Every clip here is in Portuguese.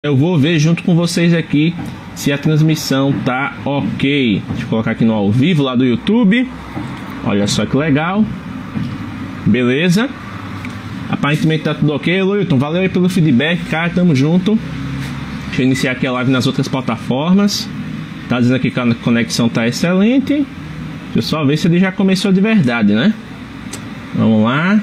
Eu vou ver junto com vocês aqui se a transmissão tá ok. Deixa eu colocar aqui no ao vivo lá do YouTube. Olha só que legal. Beleza. Aparentemente tá tudo ok, Luilton. Valeu aí pelo feedback, cara. Tamo junto. Deixa eu iniciar aqui a live nas outras plataformas. Tá dizendo aqui que a conexão tá excelente. Deixa eu só ver se ele já começou de verdade, né? Vamos lá.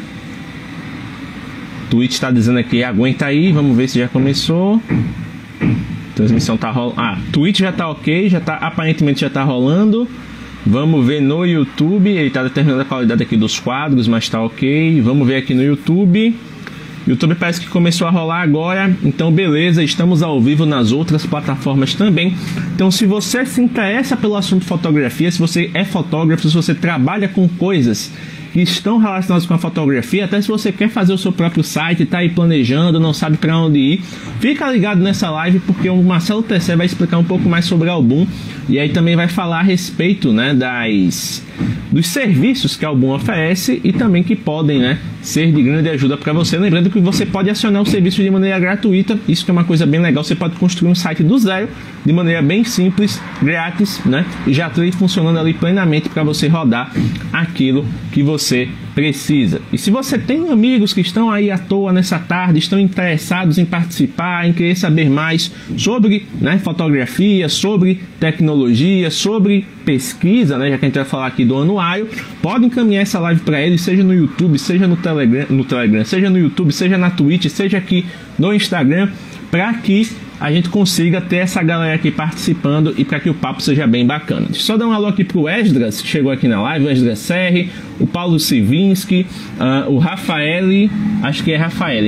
Twitch tá dizendo aqui, aguenta aí, vamos ver se já começou. Transmissão tá rolando. Ah, Twitch já tá ok, aparentemente já tá rolando. Vamos ver no YouTube, ele tá determinando a qualidade aqui dos quadros, mas tá ok. Vamos ver aqui no YouTube. YouTube parece que começou a rolar agora, então beleza, estamos ao vivo nas outras plataformas também. Então se você se interessa pelo assunto fotografia, se você é fotógrafo, se você trabalha com coisas que estão relacionados com a fotografia, até se você quer fazer o seu próprio site, tá aí planejando, não sabe para onde ir, fica ligado nessa live porque o Marcelo Tessé vai explicar um pouco mais sobre a Album e aí também vai falar a respeito, né, dos serviços que a Album oferece e também que podem, né, ser de grande ajuda para você. Lembrando que você pode acionar o serviço de maneira gratuita, isso que é uma coisa bem legal, você pode construir um site do zero, de maneira bem simples, grátis, né, e já está funcionando ali plenamente para você rodar aquilo que você precisa. E se você tem amigos que estão aí à toa nessa tarde, estão interessados em participar, em querer saber mais sobre, né, fotografia, sobre tecnologia, sobre pesquisa, né, já que a gente vai falar aqui do anuário, pode encaminhar essa live para eles, seja no YouTube, seja no Telegram, seja no YouTube, seja na Twitch, seja aqui no Instagram, para que a gente consiga ter essa galera aqui participando e para que o papo seja bem bacana. Deixa eu só dar um alô aqui pro Esdras, que chegou aqui na live, o Esdras Serri, o Paulo Sivinski, o Rafael, acho que é Rafael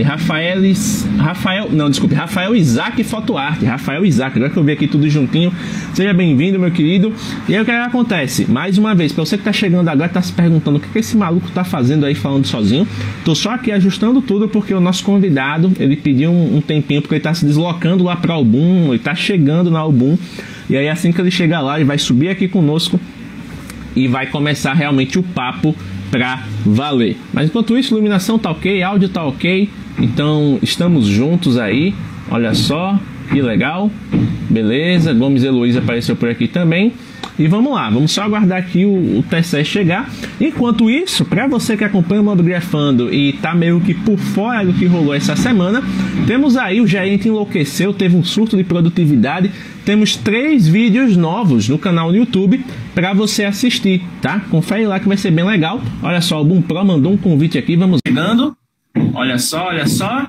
Isaac Fotoarte, Rafael Isaac, agora que eu vi aqui tudo juntinho, seja bem-vindo, meu querido. E aí o que acontece? Mais uma vez, para você que tá chegando agora, tá se perguntando o que esse maluco tá fazendo aí falando sozinho, tô só aqui ajustando tudo porque o nosso convidado, ele pediu um tempinho porque ele tá se deslocando lá para Album, ele tá chegando na Album, e aí assim que ele chegar lá, ele vai subir aqui conosco e vai começar realmente o papo pra valer. Mas enquanto isso, iluminação tá ok, áudio tá ok, então estamos juntos aí, olha só, que legal, beleza, Gomes Heloísa apareceu por aqui também. E vamos lá, vamos só aguardar aqui o Tessé chegar. Enquanto isso, para você que acompanha o Mobgrafando e tá meio que por fora do que rolou essa semana, temos aí o Gerente Enlouqueceu, teve um surto de produtividade. Temos 3 vídeos novos no canal no YouTube para você assistir, tá? Confere lá que vai ser bem legal. Olha só, o Album Pro mandou um convite aqui, vamos chegando. Olha só, olha só.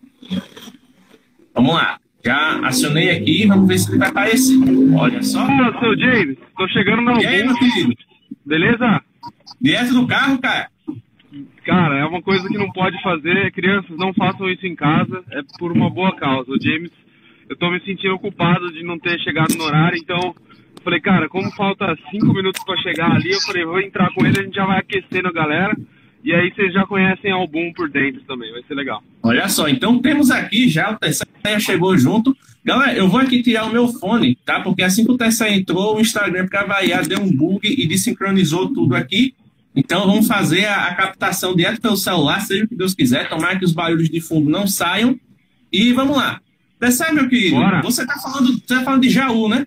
Vamos lá. Já acionei aqui, vamos ver se ele vai aparecer. Olha só. Olá, seu James. Tô chegando na Album. E aí, meu querido? Beleza? Direto do carro, cara? Cara, é uma coisa que não pode fazer. Crianças, não façam isso em casa. É por uma boa causa. O James, eu tô me sentindo culpado de não ter chegado no horário. Então, falei, cara, como falta 5 minutos pra chegar ali, eu falei, vou entrar com ele, a gente já vai aquecendo a galera. E aí vocês já conhecem a Album por dentro também, vai ser legal. Olha só, então temos aqui já, o Tessé chegou junto. Galera, eu vou aqui tirar o meu fone, tá? Porque assim que o Tessé entrou, o Instagram, para variar, deu um bug e desincronizou tudo aqui. Então vamos fazer a captação direto pelo celular, seja o que Deus quiser, tomara que os barulhos de fundo não saiam. E vamos lá. Tessé, meu querido, bora. Você tá falando de Jaú, né?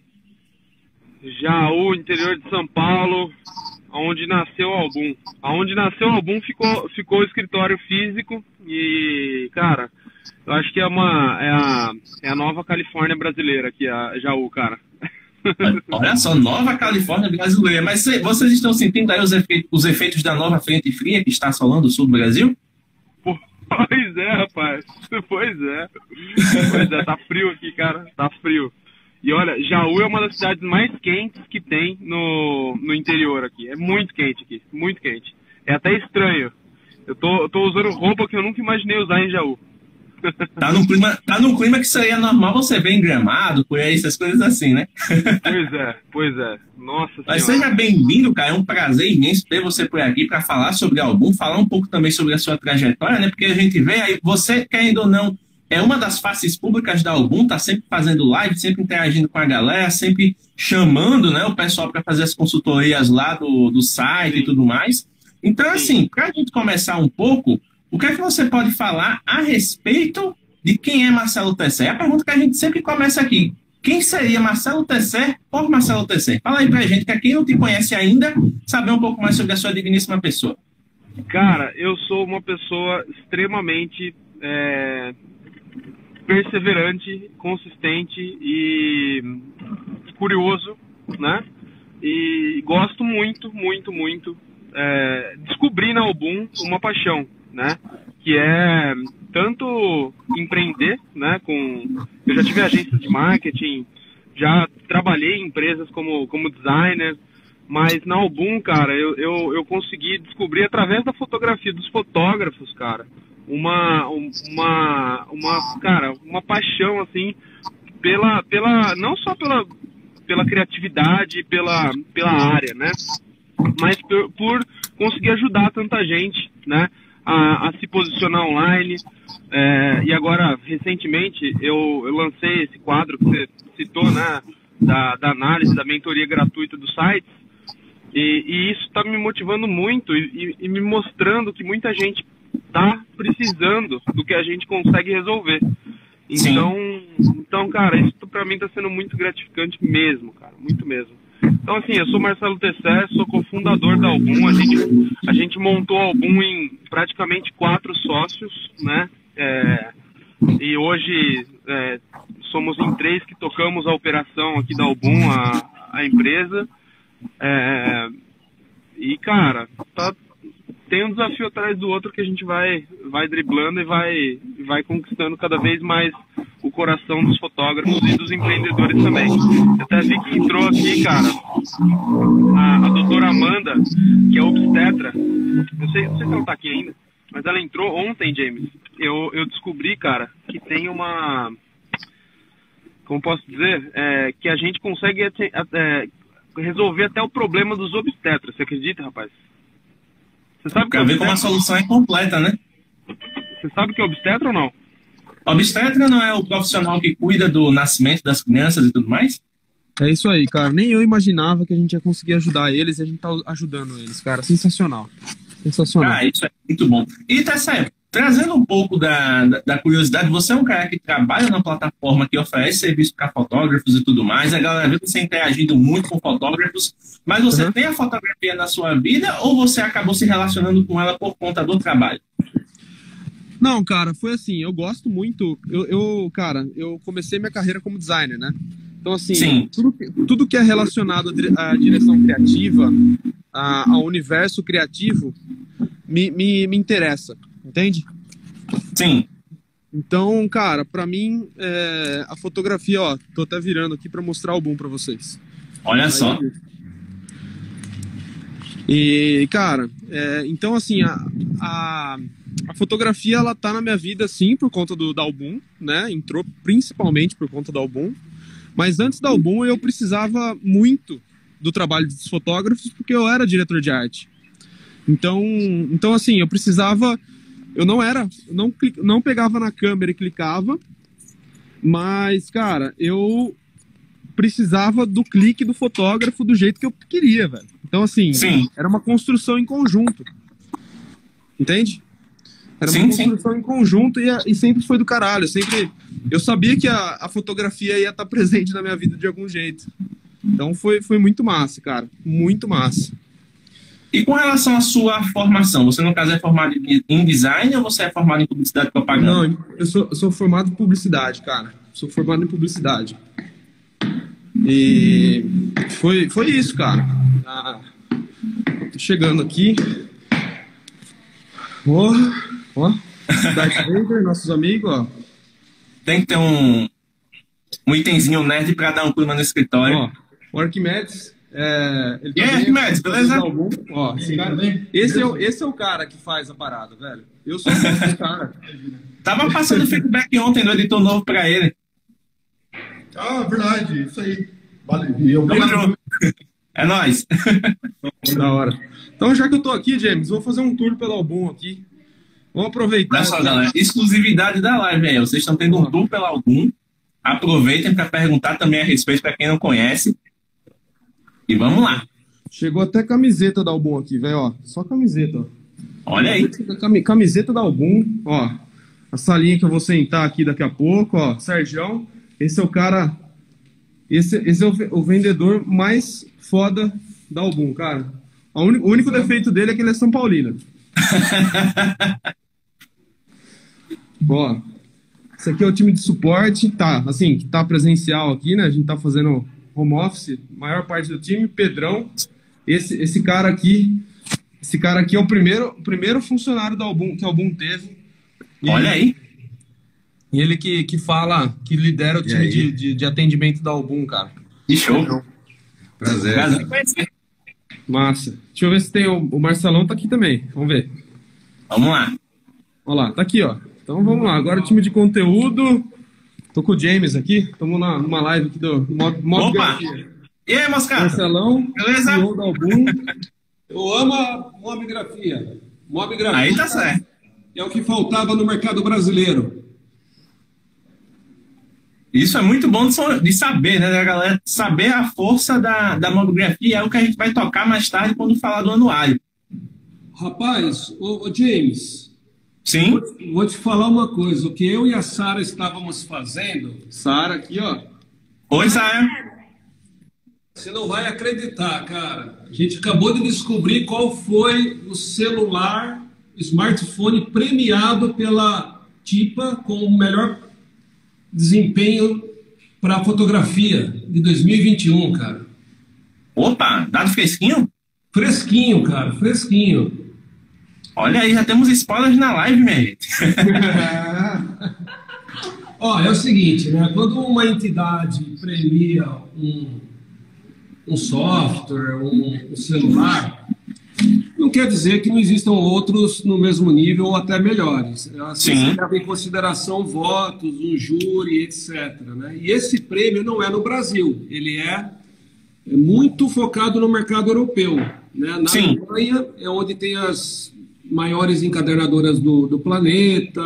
Jaú, interior de São Paulo, onde nasceu o Album. Aonde nasceu o Album ficou o escritório físico e, cara, eu acho que é a Nova Califórnia brasileira aqui, a Jaú, cara. Olha só, Nova Califórnia brasileira. Mas vocês estão sentindo aí os efeitos da nova frente fria que está assolando o sul do Brasil? Pois é, rapaz. Pois é, tá frio aqui, cara. Tá frio. E olha, Jaú é uma das cidades mais quentes que tem no interior aqui. É muito quente aqui, muito quente. É até estranho. Eu tô usando roupa que eu nunca imaginei usar em Jaú. Tá num clima que seria normal você ver em Gramado, por aí, essas coisas assim, né? Pois é. Nossa Senhora. Mas seja bem-vindo, cara. É um prazer imenso ter você por aqui para falar sobre o Album, falar um pouco também sobre a sua trajetória, né? Porque a gente vê aí, você, querendo ou não, é uma das faces públicas da Album, tá sempre fazendo live, sempre interagindo com a galera, sempre chamando, né, o pessoal para fazer as consultorias lá do site e tudo mais. Então, assim, para a gente começar um pouco, o que é que você pode falar a respeito de quem é Marcelo Tesser. É a pergunta que a gente sempre começa aqui. Quem seria Marcelo Tesser por Marcelo Tesser? Fala aí pra gente, que quem não te conhece ainda, saber um pouco mais sobre a sua digníssima pessoa. Cara, eu sou uma pessoa extremamente perseverante, consistente e curioso, né? E gosto muito, muito, muito. Descobri na Album uma paixão, né? Que é tanto empreender, né? Eu já tive agência de marketing, já trabalhei em empresas como designer, mas na Album, cara, eu consegui descobrir através da fotografia dos fotógrafos, cara, uma paixão, assim, não só pela criatividade, pela área, né? Mas por conseguir ajudar tanta gente, né? A se posicionar online. E agora, recentemente, eu lancei esse quadro que você citou, né? Da análise, da mentoria gratuita do site. E isso está me motivando muito e me mostrando que muita gente está precisando do que a gente consegue resolver. Então, cara, isso para mim está sendo muito gratificante mesmo, cara, muito mesmo. Então, assim, eu sou Marcelo Tesser, sou cofundador da Album. A gente montou a Album em praticamente 4 sócios, né? E hoje somos em 3 que tocamos a operação aqui da Album, a empresa. E, cara, tem um desafio atrás do outro que a gente vai driblando e vai conquistando cada vez mais o coração dos fotógrafos e dos empreendedores também. Eu até vi que entrou aqui, cara, a doutora Amanda, que é obstetra. Não sei se ela tá aqui ainda, mas ela entrou ontem, James. Eu descobri, cara, que tem uma... Como posso dizer? Que a gente consegue resolver até o problema dos obstetras. Você acredita, rapaz? Você sabe que ver como a solução é completa, né? Você sabe o que é obstetra ou não? Obstetra não é o profissional que cuida do nascimento das crianças e tudo mais? É isso aí, cara. Nem eu imaginava que a gente ia conseguir ajudar eles e a gente tá ajudando eles, cara. Sensacional. Sensacional. Isso é muito bom. E Tesser, trazendo um pouco da curiosidade, você é um cara que trabalha na plataforma que oferece serviço para fotógrafos e tudo mais. A galera vê você interagindo muito com fotógrafos, mas você tem a fotografia na sua vida ou você acabou se relacionando com ela por conta do trabalho? Não, cara, foi assim, eu gosto muito, cara, eu comecei minha carreira como designer, né? Então, assim, tudo que é relacionado à direção criativa, ao universo criativo, me interessa, entende? Sim. Então, cara, pra mim, a fotografia, ó, tô até virando aqui pra mostrar o boom pra vocês. Olha só. E, cara, então, assim, a fotografia, ela tá na minha vida, sim, por conta da Album, né? Entrou principalmente por conta da Album. Mas antes da Album, eu precisava muito do trabalho dos fotógrafos, porque eu era diretor de arte. Então assim, eu precisava... Eu não pegava na câmera e clicava, mas, cara, eu precisava do clique do fotógrafo do jeito que eu queria, velho. Então, assim, era uma construção em conjunto. Entende? Era uma construção em conjunto e sempre foi do caralho. Eu sabia que a fotografia ia estar presente na minha vida de algum jeito. Então foi muito massa, cara. Muito massa. E com relação à sua formação, você no caso é formado em design ou você é formado em publicidade e propaganda? Não, eu sou formado em publicidade, cara. Sou formado em publicidade. E foi isso, cara. Tô chegando aqui. Ó, Darth Vader, nossos amigos, ó. Tem que ter um itemzinho nerd pra dar um clima no escritório. Ó, o Arquimedes. Ele e aí, Arquimedes, beleza? Ó, esse é o cara que faz a parada, velho. Eu sou esse cara. Tava passando feedback ontem do editor novo pra ele. Ah, verdade, isso aí. Valeu. É nóis. Da hora. Então, já que eu tô aqui, James, vou fazer um tour pelo Album aqui. Vamos aproveitar. Olha só, galera, exclusividade da live aí. Vocês estão tendo um tour pela Album. Aproveitem para perguntar também a respeito para quem não conhece. E vamos lá. Chegou até camiseta da Album aqui, velho, ó. Só camiseta, ó. Olha aí. Camiseta da Album, ó. salinha que eu vou sentar aqui daqui a pouco, ó. Sergião, esse é o cara... Esse é o vendedor mais foda da Album, cara. O único defeito dele é que ele é São Paulino. Ó, esse aqui é o time de suporte, tá, assim, que tá presencial aqui, né? A gente tá fazendo home office, maior parte do time, Pedrão. Esse cara aqui é o primeiro funcionário da Album, que a Album teve. Olha aí. E ele que fala, que lidera o time de atendimento da Album, cara. Que show. Prazer. Prazer em conhecer. Massa. Deixa eu ver se tem o Marcelão tá aqui também. Vamos ver. Vamos lá. Olha lá, tá aqui, ó. Então vamos lá. Agora o time de conteúdo. Tô com o James aqui. Estamos numa live aqui do Opa! E aí, Moscato? Marcelão, Beleza? CEO da Album. Eu amo a mobigrafia. Mobigrafia Aí tá certo. é o que faltava no mercado brasileiro. Isso é muito bom de saber, né, galera? Saber a força da mobigrafia é o que a gente vai tocar mais tarde quando falar do anuário. Rapaz, ô James, Sim? vou te falar uma coisa. O que eu e a Sara estávamos fazendo, Sara aqui, ó. Oi, Saia. você não vai acreditar, cara. A gente acabou de descobrir qual foi o celular, smartphone premiado pela TIPA com o melhor desempenho para fotografia de 2021, cara. Opa, dado fresquinho? Fresquinho, cara, fresquinho. Olha aí, já temos spoilers na live, minha gente. Ó, é o seguinte, né? Quando uma entidade premia um software, um celular, não quer dizer que não existam outros no mesmo nível ou até melhores. Assim, Sim. você leva em consideração votos, um júri, etc. Né? E esse prêmio não é no Brasil, ele é muito focado no mercado europeu. Né? Na Sim. Alemanha é onde tem as maiores encadernadoras do planeta,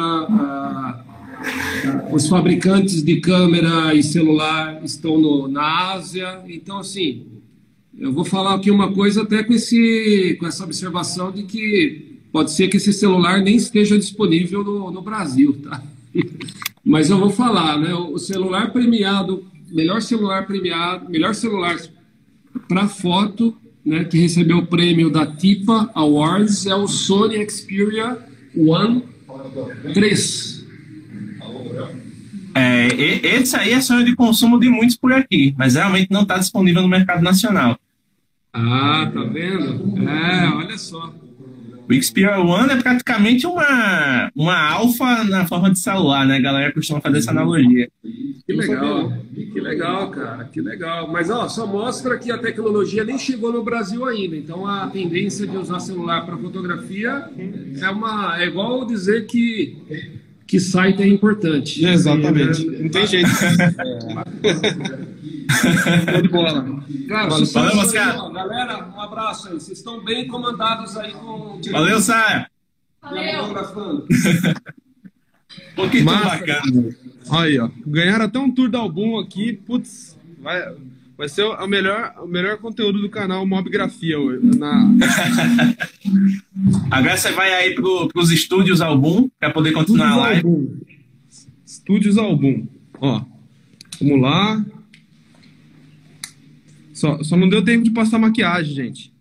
os fabricantes de câmera e celular estão na Ásia. Então, assim, eu vou falar aqui uma coisa até com essa observação de que pode ser que esse celular nem esteja disponível no Brasil, tá? Mas eu vou falar, né? O celular premiado, melhor celular para foto, né, que recebeu o prêmio da TIPA Awards, é o Sony Xperia One 3. Esse aí é sonho de consumo de muitos por aqui, mas realmente não está disponível no mercado nacional. Ah, tá vendo? Olha só. O Xperia One é praticamente uma alfa na forma de celular, né? A galera costuma fazer essa analogia. Que legal, cara, que legal. Mas ó, só mostra que a tecnologia nem chegou no Brasil ainda. Então a tendência de usar celular para fotografia é igual dizer que site é importante. Exatamente. Não tem jeito. Show de bola. Cara, Valeu, sucesso aí, Moscato. ó. Galera, um abraço aí. Vocês estão bem comandados aí com o Valeu, Saia. fotografando. Pô, que tão Massa. bacana. Aí, ó. Ganharam até um tour da Album aqui. Putz, vai ser o melhor conteúdo do canal Mobigrafia hoje. Agora você vai aí pros estúdios Album para poder continuar a live. Estúdios Album. Ó, vamos lá. Só não deu tempo de passar maquiagem, gente.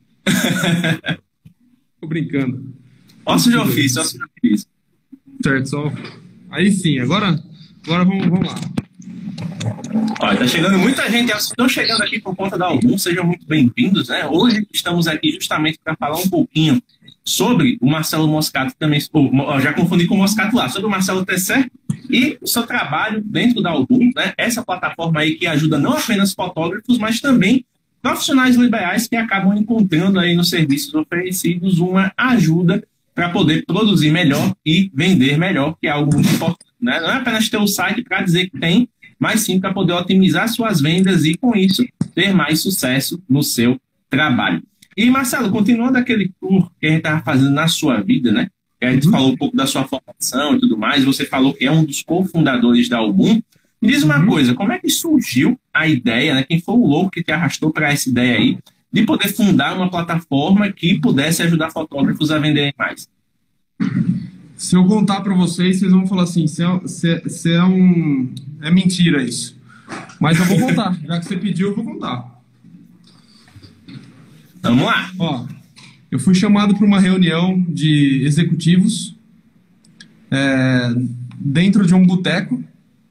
Tô brincando. Ócio de ofício, ócio de ofício. Certo, só. Aí sim, agora vamos lá. Olha, tá chegando muita gente. Estão chegando aqui por conta da Album, sejam muito bem-vindos, né? Hoje estamos aqui justamente para falar um pouquinho sobre o Marcelo Moscato também. Já confundi com o Moscato lá, sobre o Marcelo Tesser e o seu trabalho dentro da Album, né? Essa plataforma aí que ajuda não apenas fotógrafos, mas também profissionais liberais que acabam encontrando aí nos serviços oferecidos uma ajuda para poder produzir melhor e vender melhor, que é algo muito importante, né? Não é apenas ter o site para dizer que tem, mas sim para poder otimizar suas vendas e, com isso, ter mais sucesso no seu trabalho. E, Marcelo, continuando aquele tour que a gente estava fazendo na sua vida, né? Que a gente falou um pouco da sua formação e tudo mais, você falou que é um dos cofundadores da Album. Me diz uma coisa, como é que surgiu a ideia, né? Quem foi o louco que te arrastou para essa ideia aí, de poder fundar uma plataforma que pudesse ajudar fotógrafos a venderem mais? Se eu contar pra vocês, vocês vão falar assim, você é um... É mentira isso. Mas eu vou contar. Já que você pediu, eu vou contar. Vamos lá. Ó, eu fui chamado para uma reunião de executivos dentro de um boteco.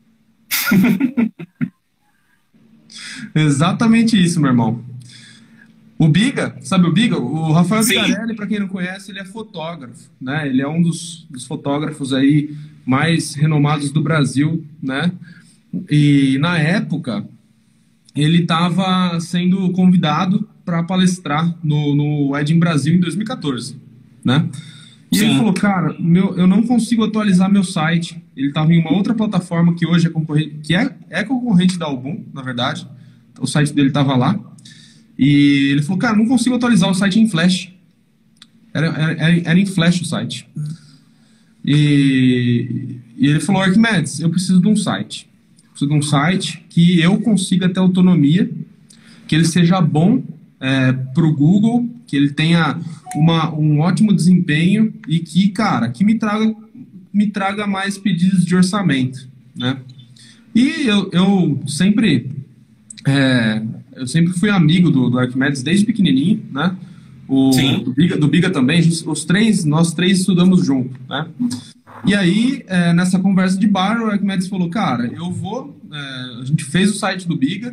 Exatamente isso, meu irmão. O Biga, sabe o Biga? O Rafael Scarelli, para quem não conhece, ele é fotógrafo, né? Ele é um dos fotógrafos aí mais renomados do Brasil, né? E na época ele estava sendo convidado para palestrar no Ed em Brasil em 2014, né? E ele falou, cara, eu não consigo atualizar meu site. Ele estava em uma outra plataforma que hoje é concorrente, que é concorrente da Album, na verdade. O site dele estava lá. E ele falou, cara, não consigo atualizar o site em Flash. Era em Flash o site. E ele falou, Arquimedes, eu preciso de um site. Preciso de um site que eu consiga ter autonomia, que ele seja bom para o Google, que ele tenha um ótimo desempenho e que, cara, que me traga mais pedidos de orçamento, né? E eu sempre fui amigo do Arquimedes desde pequenininho, né? Do Biga também, nós três estudamos junto, né? E aí, nessa conversa de bar, o Arquimedes falou, cara, a gente fez o site do Biga,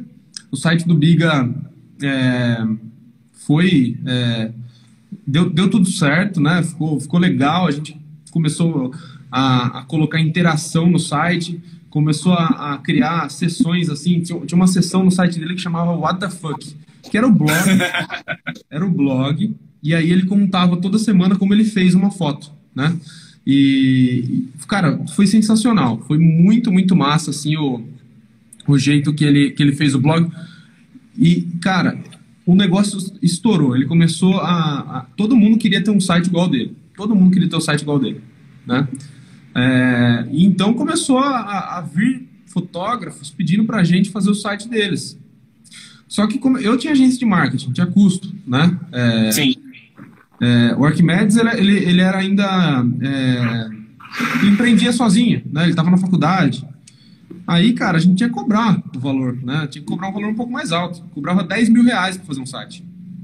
deu tudo certo, né? Ficou legal, a gente começou a colocar interação no site, começou a criar sessões assim, tinha uma sessão no site dele que chamava What the Fuck, que era o blog, e aí ele contava toda semana como ele fez uma foto, né? E, cara, foi sensacional, foi muito, muito massa, assim, o jeito que ele fez o blog. E, cara, o negócio estourou. Ele começou todo mundo queria ter um site igual dele. Todo mundo queria ter um site igual dele, né? E então começou a vir fotógrafos pedindo pra gente fazer o site deles. Só que como eu tinha agência de marketing, tinha custo, né? O Arquimedes, ele era ainda... ele empreendia sozinho, né? Ele estava na faculdade. Aí, cara, a gente tinha que cobrar o valor, né? Tinha que cobrar um valor um pouco mais alto. Cobrava 10 mil reais para fazer um site.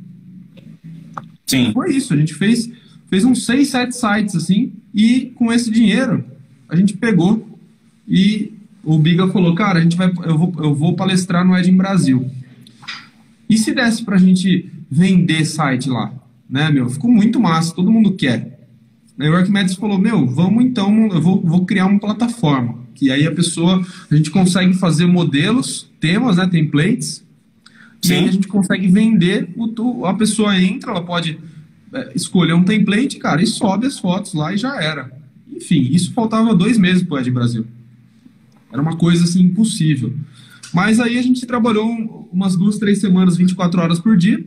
Sim. Foi isso, a gente fez uns 6, 7 sites, assim, e com esse dinheiro, a gente pegou e o Biga falou, cara, eu vou palestrar no Ed em Brasil. E se desse pra gente vender site lá? Né, meu? Ficou muito massa, todo mundo quer. Aí o Arquimedes falou, vamos então, eu vou criar uma plataforma. Que aí a gente consegue fazer modelos, temas, né, templates, e aí a gente consegue vender, a pessoa entra, ela pode escolher um template, cara, e sobe as fotos lá e já era. Enfim, isso faltava 2 meses pro Ed Brasil. Era uma coisa assim impossível. Mas aí a gente trabalhou umas 2, 3 semanas, 24 horas por dia,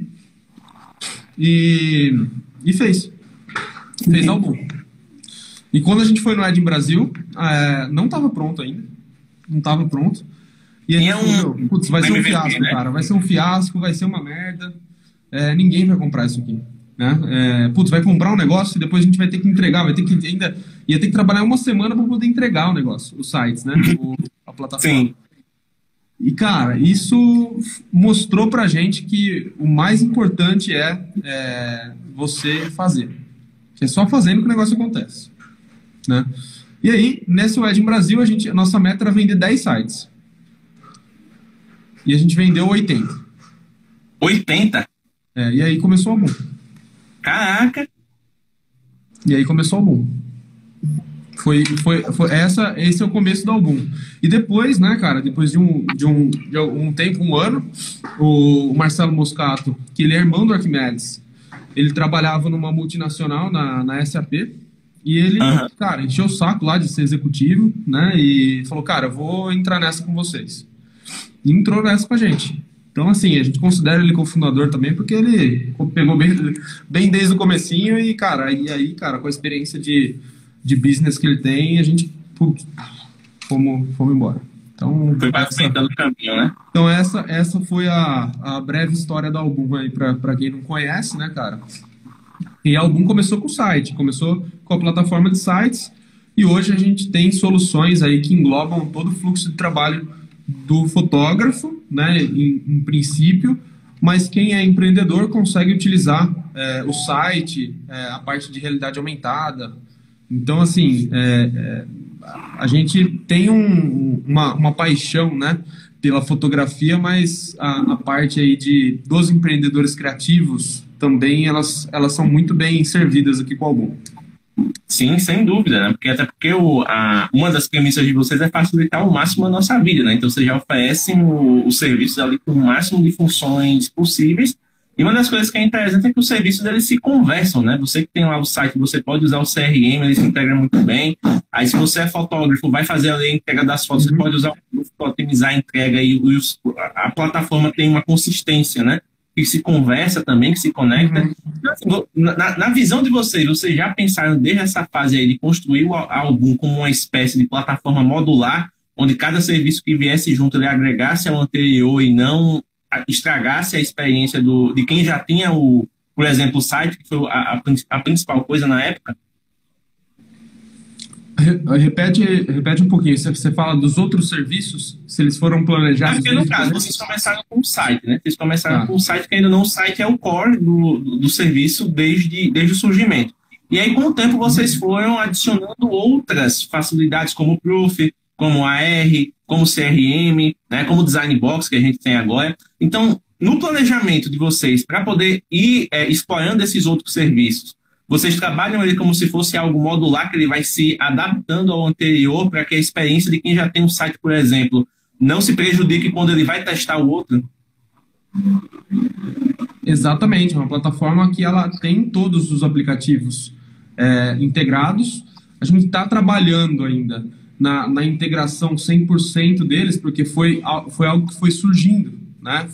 e fez álbum. E quando a gente foi no Ed em Brasil, não estava pronto ainda. Não estava pronto. E aí, putz, vai ser um fiasco, né? Cara. Vai ser um fiasco, vai ser uma merda. Ninguém vai comprar isso aqui. Né? Putz, vai comprar um negócio e depois a gente vai ter que entregar, ia ter que trabalhar uma semana para poder entregar o negócio, os sites, né? A plataforma. Sim. E, cara, isso mostrou pra gente que o mais importante é você fazer. É só fazendo que o negócio acontece. Né? E aí, nesse Ed em Brasil, a nossa meta era vender 10 sites. E a gente vendeu 80. 80? E aí começou o boom. Caraca! E aí começou o boom. Esse é o começo do álbum. E depois, né, cara, depois de um tempo, um ano, o Marcelo Moscato, que ele é irmão do Arquimedes, ele trabalhava numa multinacional na SAP, e ele, cara, encheu o saco lá de ser executivo, né, e falou, cara, eu vou entrar nessa com vocês. E entrou nessa com a gente. Então, assim, a gente considera ele cofundador também, porque ele pegou bem desde o comecinho e, cara, cara, com a experiência de business que ele tem, a gente fomos embora. Então, foi facilitando o caminho, né? Então essa foi a breve história do álbum aí, pra quem não conhece, né, cara? E o álbum começou com o site, começou com a plataforma de sites, e hoje a gente tem soluções aí que englobam todo o fluxo de trabalho do fotógrafo, né, em princípio, mas quem é empreendedor consegue utilizar o site, a parte de realidade aumentada. Então, assim, a gente tem uma paixão, né, pela fotografia, mas a parte aí dos empreendedores criativos também, elas são muito bem servidas aqui com o Album. Sim, sem dúvida, né? Porque uma das premissas de vocês é facilitar ao máximo a nossa vida, né? Então vocês já oferecem os serviços ali com o máximo de funções possíveis. E uma das coisas que é interessante é que os serviços eles se conversam, né? Você que tem lá o site, você pode usar o CRM, ele se integra muito bem. Aí se você é fotógrafo, vai fazer ali a entrega das fotos, você pode usar o Proof para otimizar a entrega e a plataforma tem uma consistência, né? Que se conversa também, que se conecta. Na visão de vocês já pensaram desde essa fase aí de construir o Album como uma espécie de plataforma modular, onde cada serviço que viesse junto ele agregasse ao anterior e não estragasse a experiência de quem já tinha, por exemplo, o site, que foi a principal coisa na época? Repete um pouquinho. Você fala dos outros serviços, se eles foram planejados? Porque no caso, vocês começaram com o site, né? Vocês começaram com o site, que ainda não o site é o core do serviço desde o surgimento. E aí, com o tempo, vocês foram adicionando outras facilidades, como o Proof, como a AR, como o CRM, né? Como o Design Box, que a gente tem agora. Então, no planejamento de vocês, para poder ir explorando esses outros serviços, vocês trabalham ele como se fosse algo modular, que ele vai se adaptando ao anterior para que a experiência de quem já tem um site, por exemplo, não se prejudique quando ele vai testar o outro? Exatamente, é uma plataforma que ela tem todos os aplicativos integrados. A gente está trabalhando ainda na integração 100% deles, porque foi algo que foi surgindo, né?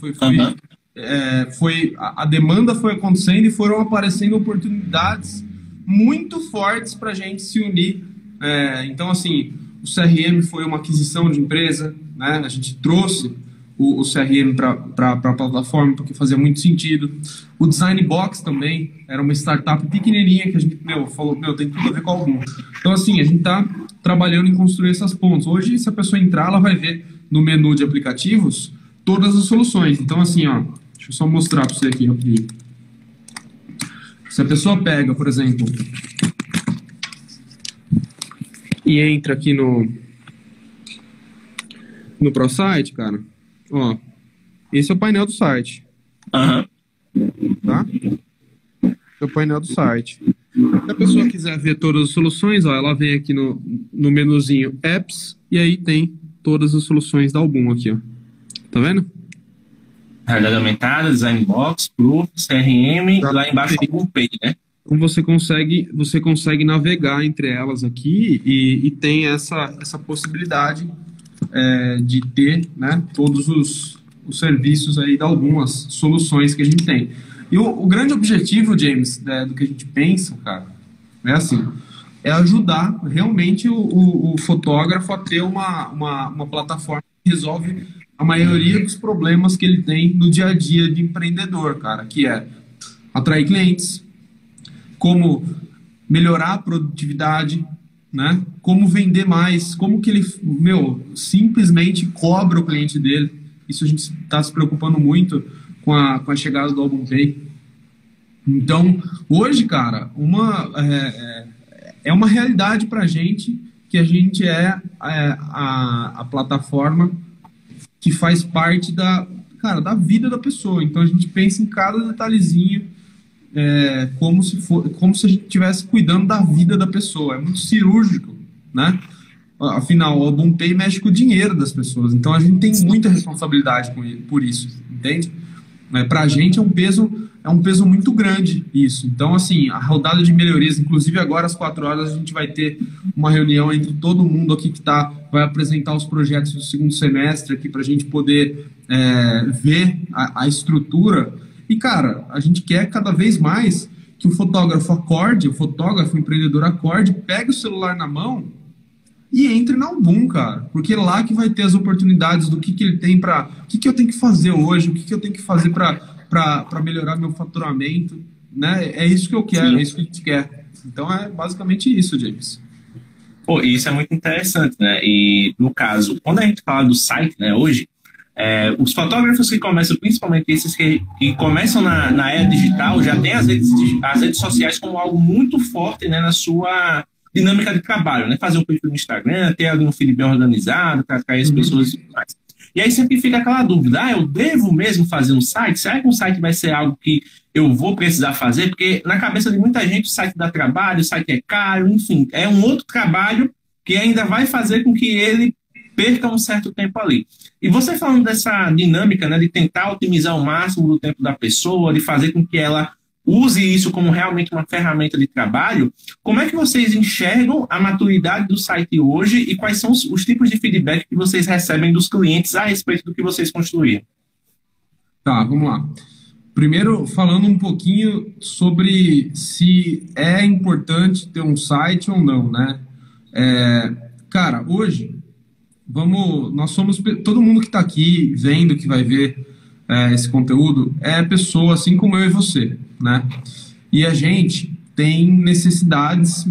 A demanda foi acontecendo e foram aparecendo oportunidades muito fortes para a gente se unir. Então, assim, o CRM foi uma aquisição de empresa, né? A gente trouxe o CRM para a plataforma porque fazia muito sentido. O Design Box também era uma startup pequenininha que a gente falou, tem tudo a ver com algum. Então, assim, a gente está trabalhando em construir essas pontes. Hoje, se a pessoa entrar, ela vai ver no menu de aplicativos todas as soluções. Então, assim, deixa eu só mostrar para você aqui rapidinho. Se a pessoa pega, por exemplo, e entra aqui no ProSite, cara, esse é o painel do site. Tá? Esse é o painel do site. Se a pessoa quiser ver todas as soluções, ela vem aqui no menuzinho Apps e aí tem todas as soluções da Album aqui, Tá vendo? Realidade aumentada, Design Box, Proof, CRM, lá embaixo o Album Pay, né? Então você consegue navegar entre elas aqui e tem essa possibilidade de ter, né, todos os serviços aí de algumas soluções que a gente tem. E o grande objetivo, James, do que a gente pensa, cara, é ajudar realmente o fotógrafo a ter uma plataforma que resolve a maioria dos problemas que ele tem no dia a dia de empreendedor, cara, que é atrair clientes, como melhorar a produtividade, né? Como vender mais, como que ele, simplesmente cobra o cliente dele. Isso a gente está se preocupando muito com a chegada do Album Pay. Então, hoje, cara, é uma realidade para a gente que a gente é a plataforma que faz parte da vida da pessoa. Então, a gente pensa em cada detalhezinho como se a gente estivesse cuidando da vida da pessoa. É muito cirúrgico, né? Afinal, o Album Pay mexe com o dinheiro das pessoas. Então, a gente tem muita responsabilidade por isso, entende? Para a gente é um peso muito grande isso. Então, assim, a rodada de melhorias, inclusive agora às 4 horas a gente vai ter uma reunião entre todo mundo aqui que vai apresentar os projetos do segundo semestre aqui para a gente poder ver a estrutura. E, cara, a gente quer cada vez mais que o fotógrafo o empreendedor acorde, pegue o celular na mão e entre na Album, cara. Porque é lá que vai ter as oportunidades do que ele tem para... O que eu tenho que fazer hoje, o que eu tenho que fazer para melhorar meu faturamento, né? É isso que eu quero, é isso que a gente quer. Então é basicamente isso, James. Pô, isso é muito interessante, né? E, no caso, quando a gente fala do site, né, hoje, os fotógrafos que começam, principalmente esses que começam na era digital, já tem as redes sociais como algo muito forte, né, na sua dinâmica de trabalho, né? Fazer um perfil no Instagram, ter ali um feed bem organizado para atrair as pessoas e tudo mais. E aí sempre fica aquela dúvida, eu devo mesmo fazer um site? Será que um site vai ser algo que eu vou precisar fazer? Porque na cabeça de muita gente o site dá trabalho, o site é caro, enfim, é um outro trabalho que ainda vai fazer com que ele perca um certo tempo ali. E você falando dessa dinâmica, né, de tentar otimizar o máximo do tempo da pessoa, de fazer com que ela use isso como realmente uma ferramenta de trabalho, como é que vocês enxergam a maturidade do site hoje e quais são os tipos de feedback que vocês recebem dos clientes a respeito do que vocês construíram? Tá, vamos lá. Primeiro, falando um pouquinho sobre se é importante ter um site ou não, né? Cara, hoje, nós somos, todo mundo que está aqui vendo, que vai ver esse conteúdo, é pessoa assim como eu e você, né? E a gente tem necessidades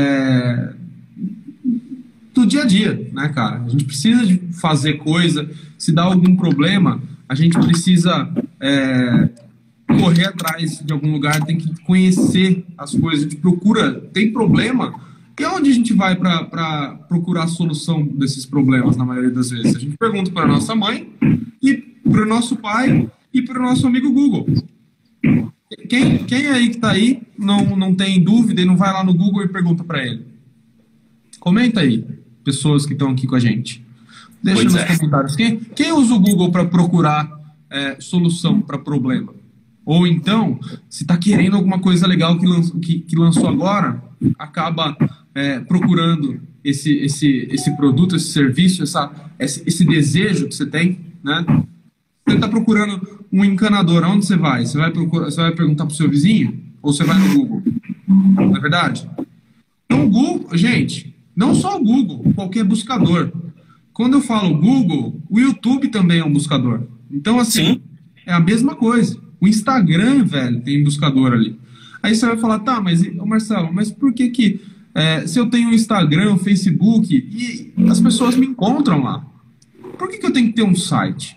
do dia a dia, né, cara? A gente precisa de fazer coisa, se dá algum problema, a gente precisa correr atrás de algum lugar, tem que conhecer as coisas, a gente procura, tem problema, e onde a gente vai para procurar a solução desses problemas, na maioria das vezes? A gente pergunta para a nossa mãe, e para o nosso pai, e para o nosso amigo Google. Quem aí que está aí não tem dúvida e não vai lá no Google e pergunta para ele? Comenta aí, pessoas que estão aqui com a gente. Deixa nos comentários. Quem usa o Google para procurar solução para problema? Ou então, se está querendo alguma coisa legal que lançou agora, acaba procurando esse produto, esse serviço, esse desejo que você tem, né? Você está procurando um encanador, aonde você vai? Você vai perguntar para o seu vizinho? Ou você vai no Google? Não é verdade? Então, o Google, gente, não só o Google, qualquer buscador. Quando eu falo Google, o YouTube também é um buscador. Então, assim, é a mesma coisa. O Instagram, velho, tem buscador ali. Aí você vai falar, tá, mas, Marcelo, mas por que se eu tenho Instagram, Facebook, e as pessoas me encontram lá, por que eu tenho que ter um site?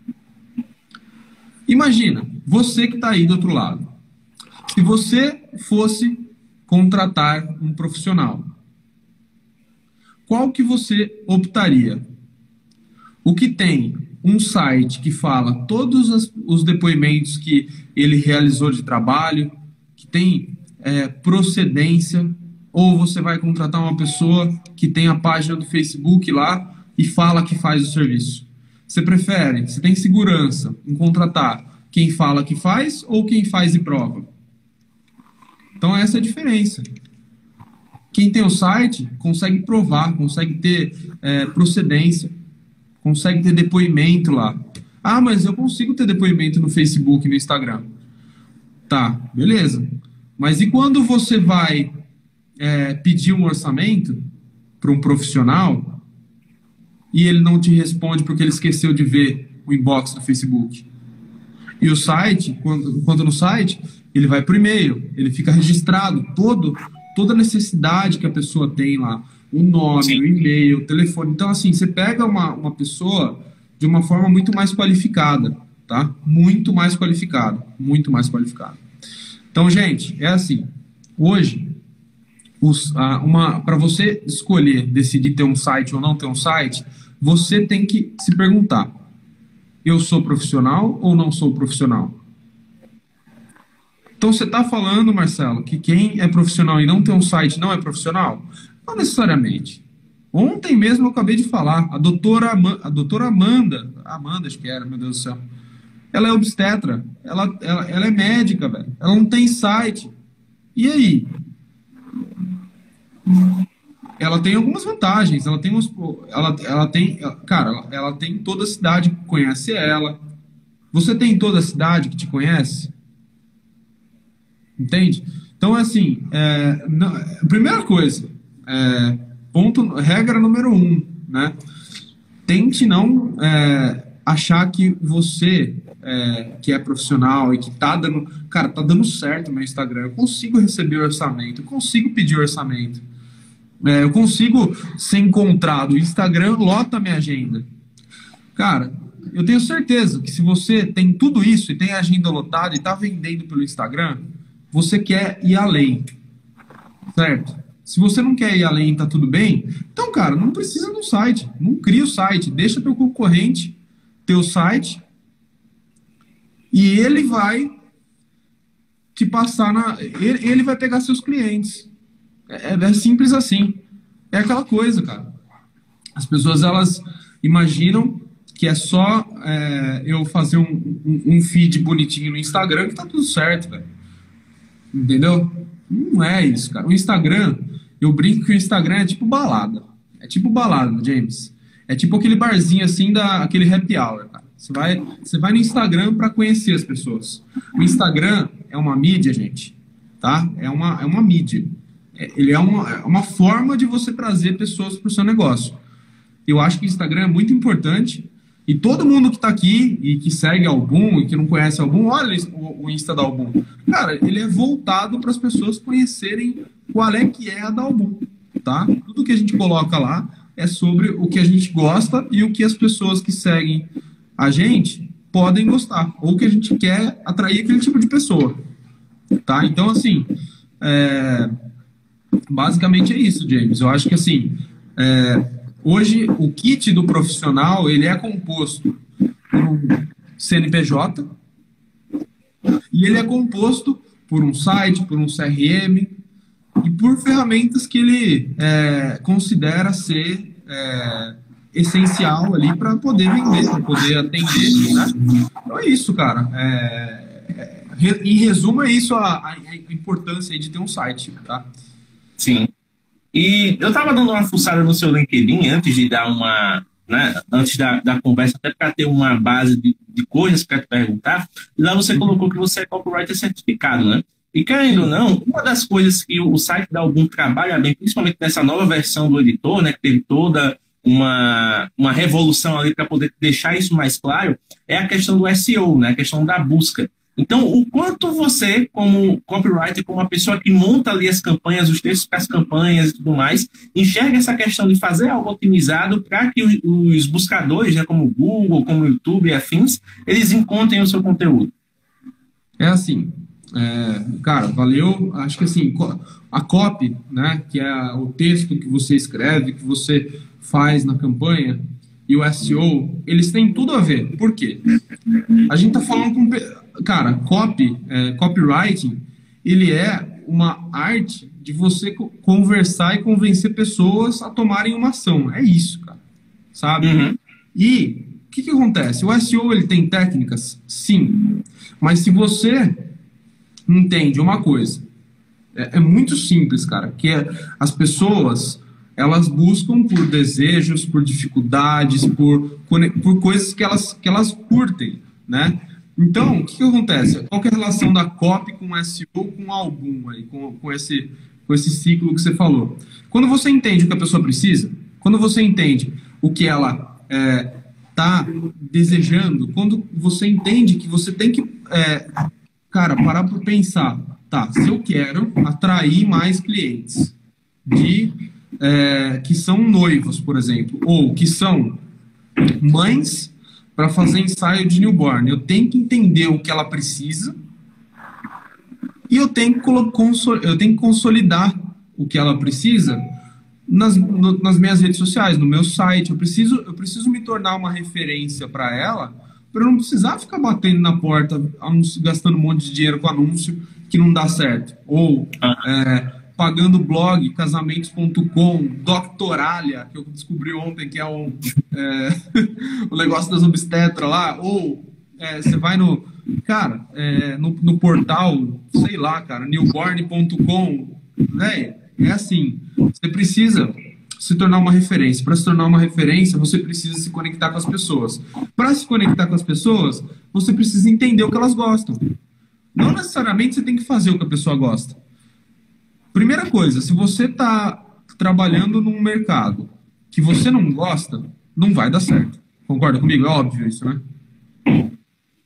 Imagina, você que está aí do outro lado. Se você fosse contratar um profissional, qual que você optaria? O que tem um site que fala todos os depoimentos que ele realizou de trabalho, que tem procedência, ou você vai contratar uma pessoa que tem a página do Facebook lá e fala que faz o serviço? Você prefere, você tem segurança em contratar quem fala que faz ou quem faz e prova? Então essa é a diferença. Quem tem o site consegue provar, consegue ter procedência, consegue ter depoimento lá. Ah, mas eu consigo ter depoimento no Facebook e no Instagram. Tá, beleza. Mas e quando você vai pedir um orçamento para um profissional e ele não te responde porque ele esqueceu de ver o inbox do Facebook? E o site, quando no site, ele vai para o e-mail, ele fica registrado toda a necessidade que a pessoa tem lá, o nome, o e-mail, o telefone. Então, assim, você pega uma pessoa de uma forma muito mais qualificada, tá? Muito mais qualificada, muito mais qualificada. Então, gente, é assim, hoje, para você escolher, decidir ter um site ou não ter um site, você tem que se perguntar, eu sou profissional ou não sou profissional? Então, você está falando, Marcelo, que quem é profissional e não tem um site não é profissional? Não necessariamente. Ontem mesmo eu acabei de falar, a doutora Amanda, acho que era, meu Deus do céu, ela é obstetra, ela é médica, velho, ela não tem site. E aí? Ela tem algumas vantagens, ela tem toda a cidade que conhece ela. Você tem toda a cidade que te conhece? Entende? Então, assim, primeira coisa, regra número 1, né? Tente não achar que você que é profissional e que tá dando... Cara, tá dando certo o meu Instagram. Eu consigo receber orçamento, eu consigo pedir orçamento. Eu consigo ser encontrado. O Instagram lota a minha agenda. Cara, eu tenho certeza que se você tem tudo isso e tem a agenda lotada e tá vendendo pelo Instagram, você quer ir além. Certo? Se você não quer ir além e tá tudo bem, então, cara, não precisa de um site. Não cria o site. Deixa teu concorrente ter o site e ele vai te passar ele vai pegar seus clientes. É simples assim. É aquela coisa, cara. As pessoas, elas imaginam que é só eu fazer um feed bonitinho no Instagram que tá tudo certo, velho. Entendeu? Não é isso, cara. O Instagram, eu brinco que o Instagram é tipo balada. É tipo balada, James. É tipo aquele barzinho assim, aquele happy hour, cara. Você vai no Instagram para conhecer as pessoas. O Instagram é uma mídia, gente. Tá? É uma mídia. Ele é uma forma de você trazer pessoas para o seu negócio. Eu acho que o Instagram é muito importante. E todo mundo que está aqui e que segue a Album e que não conhece a Album, olha o Insta da Album. Cara, ele é voltado para as pessoas conhecerem qual é que é a da Album, tá? Tudo que a gente coloca lá é sobre o que a gente gosta e o que as pessoas que seguem a gente podem gostar. Ou que a gente quer atrair aquele tipo de pessoa, tá? Então, assim, basicamente é isso, James. Eu acho que, assim... Hoje, o kit do profissional, ele é composto por um CNPJ e ele é composto por um site, por um CRM e por ferramentas que ele considera ser essencial ali para poder vender, para poder atender, né? Então é isso, cara. Em resumo, é isso a importância aí de ter um site, tá? Sim. E eu estava dando uma fuçada no seu LinkedIn antes de dar antes da conversa, até para ter uma base de coisas para te perguntar. E lá você colocou que você é copywriter certificado, né? E querendo ou não, uma das coisas que o site da Album trabalha bem, principalmente nessa nova versão do editor, né, que teve toda uma revolução ali para poder deixar isso mais claro, é a questão do SEO, né, a questão da busca. Então, o quanto você, como copywriter, como uma pessoa que monta ali as campanhas, os textos para as campanhas e tudo mais, enxerga essa questão de fazer algo otimizado para que os buscadores, né, como o Google, como o YouTube e afins, eles encontrem o seu conteúdo? É assim, cara, valeu. Acho que assim, a copy, né, que é o texto que você escreve, que você faz na campanha, e o SEO, eles têm tudo a ver. Por quê? A gente tá falando com... Cara, copywriting, ele é uma arte de você conversar e convencer pessoas a tomarem uma ação. É isso, cara. Sabe? Uhum. E o que acontece? O SEO, ele tem técnicas? Sim. Mas se você entende uma coisa, é muito simples, cara, que as pessoas... elas buscam por desejos, por dificuldades, por coisas que elas curtem, né? Então, o que acontece? Qual que é a relação da copy com o SEO, com o Album, aí, com esse ciclo que você falou? Quando você entende o que a pessoa precisa, quando você entende o que ela está desejando, quando você entende que você tem que, cara, parar para pensar, tá, se eu quero atrair mais clientes que são noivos, por exemplo, ou que são mães para fazer ensaio de newborn, eu tenho que entender o que ela precisa e eu tenho que consolidar o que ela precisa nas minhas redes sociais, no meu site. Eu preciso me tornar uma referência para ela, para eu não precisar ficar batendo na porta, gastando um monte de dinheiro com anúncio que não dá certo, ou pagando blog, casamentos.com, Doctoralia, que eu descobri ontem que é o negócio das obstetras lá, ou você vai no portal, sei lá, cara, newborn.com, né? É assim, você precisa se tornar uma referência. Para se tornar uma referência, você precisa se conectar com as pessoas. Para se conectar com as pessoas, você precisa entender o que elas gostam. Não necessariamente você tem que fazer o que a pessoa gosta. Primeira coisa, se você está trabalhando num mercado que você não gosta, não vai dar certo. Concorda comigo? É óbvio isso, né?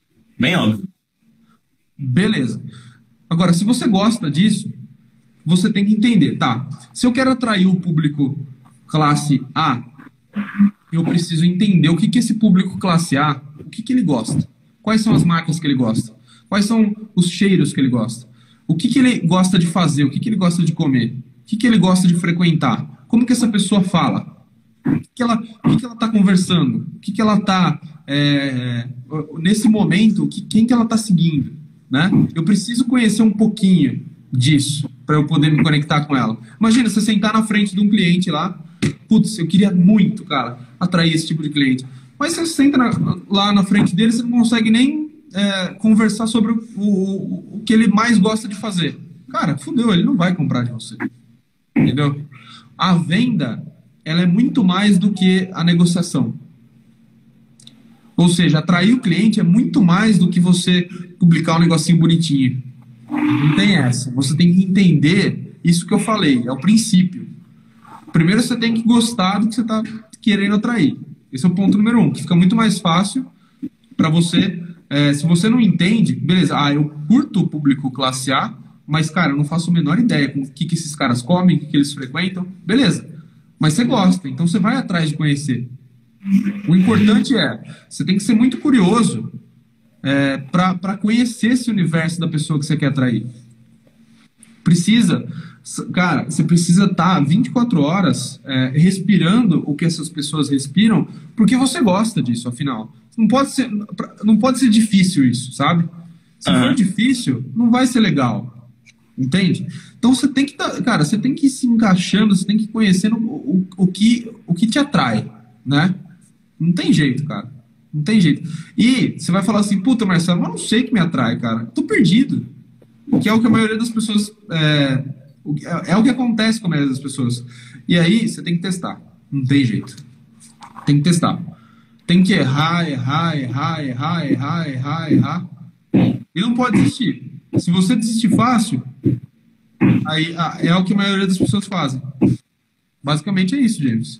Bem óbvio. Beleza. Agora, se você gosta disso, você tem que entender, tá? Se eu quero atrair o público classe A, eu preciso entender o que que esse público classe A, o que que ele gosta. Quais são as marcas que ele gosta? Quais são os cheiros que ele gosta? O que que ele gosta de fazer? O que que ele gosta de comer? O que que ele gosta de frequentar? Como que essa pessoa fala? O que ela está conversando? O que ela está, nesse momento, quem que ela está seguindo? Né? Eu preciso conhecer um pouquinho disso para eu poder me conectar com ela. Imagina, você sentar na frente de um cliente lá, putz, eu queria muito, cara, atrair esse tipo de cliente. Mas você senta lá na frente dele, você não consegue nem conversar sobre o que ele mais gosta de fazer. Cara, fudeu, ele não vai comprar de você. Entendeu? A venda, ela é muito mais do que a negociação. Ou seja, atrair o cliente é muito mais do que você publicar um negocinho bonitinho. Não tem essa. Você tem que entender isso que eu falei, é o princípio. Primeiro você tem que gostar do que você está querendo atrair. Esse é o ponto número 1, que fica muito mais fácil para você. Se você não entende, beleza, eu curto o público classe A, mas, cara, eu não faço a menor ideia com o que esses caras comem, o que eles frequentam. Beleza, mas você gosta, então você vai atrás de conhecer. O importante você tem que ser muito curioso para conhecer esse universo da pessoa que você quer atrair. Cara, você precisa estar 24 horas respirando o que essas pessoas respiram, porque você gosta disso, afinal. Não pode ser difícil isso, sabe? Se for difícil, não vai ser legal. Entende? Então você tem que você tem que ir se encaixando, você tem que ir conhecendo o que te atrai, né? Não tem jeito, cara. Não tem jeito. E você vai falar assim, puta, Marcelo, mas eu não sei o que me atrai, cara. Eu tô perdido. Que é o que a maioria das pessoas... É o que acontece com a maioria das pessoas. E aí, você tem que testar. Não tem jeito. Tem que testar. Tem que errar. E não pode desistir. Se você desistir fácil, aí é o que a maioria das pessoas fazem. Basicamente é isso, James.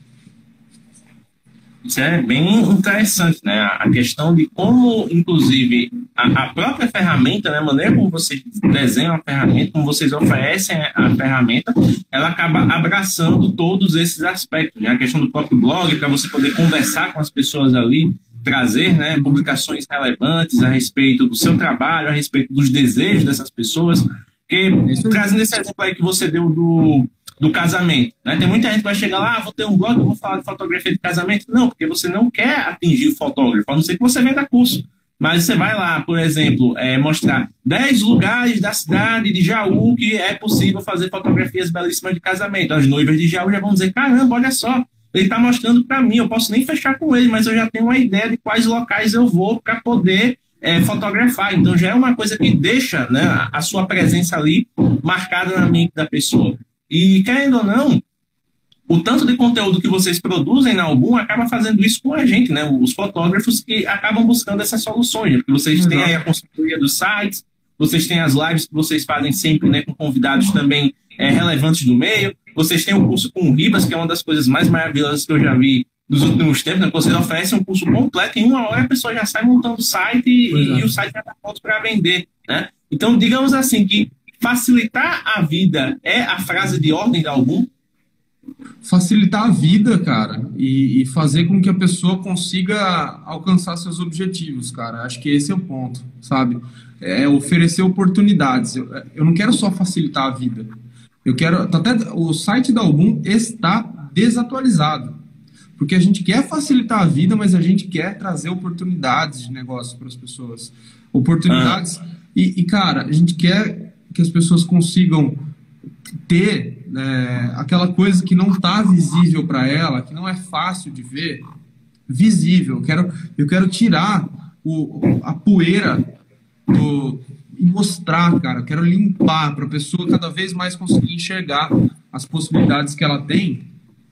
Isso é bem interessante, né? A questão de como, inclusive, a própria ferramenta, né? A maneira como vocês desenham a ferramenta, como vocês oferecem a ferramenta, ela acaba abraçando todos esses aspectos, né? A questão do próprio blog, para você poder conversar com as pessoas ali, trazer, né, publicações relevantes a respeito do seu trabalho, a respeito dos desejos dessas pessoas. Porque, trazendo esse exemplo aí que você deu do casamento, né? Tem muita gente que vai chegar lá, vou ter um blog, eu vou falar de fotografia de casamento. Não, porque você não quer atingir o fotógrafo, a não ser que você venda curso. Mas você vai lá, por exemplo, mostrar 10 lugares da cidade de Jaú que é possível fazer fotografias belíssimas de casamento. As noivas de Jaú já vão dizer, caramba, olha só, ele está mostrando para mim, eu posso nem fechar com ele, mas eu já tenho uma ideia de quais locais eu vou para poder fotografar. Então já é uma coisa que deixa, né, a sua presença ali marcada na mente da pessoa. E, querendo ou não, o tanto de conteúdo que vocês produzem na Album acaba fazendo isso com a gente, né? Os fotógrafos que acabam buscando essas soluções. Porque vocês têm aí a consultoria dos sites, vocês têm as lives que vocês fazem sempre, né, com convidados também relevantes do meio. Vocês têm o curso com o Ribas, que é uma das coisas mais maravilhosas que eu já vi nos últimos tempos, né? Vocês oferecem um curso completo, em 1 hora a pessoa já sai montando o site e o site já está pronto para vender, né? Então, digamos assim, que facilitar a vida é a frase de ordem da Album? Facilitar a vida, cara, e fazer com que a pessoa consiga alcançar seus objetivos, cara. Acho que esse é o ponto, sabe? Oferecer oportunidades. Eu não quero só facilitar a vida. Eu quero... Até o site da Album está desatualizado. Porque a gente quer facilitar a vida, mas a gente quer trazer oportunidades de negócio para as pessoas. Oportunidades... cara, a gente quer que as pessoas consigam ter aquela coisa que não está visível para ela, que não é fácil de ver, visível. Eu quero tirar a poeira e mostrar, cara. Eu quero limpar para a pessoa cada vez mais conseguir enxergar as possibilidades que ela tem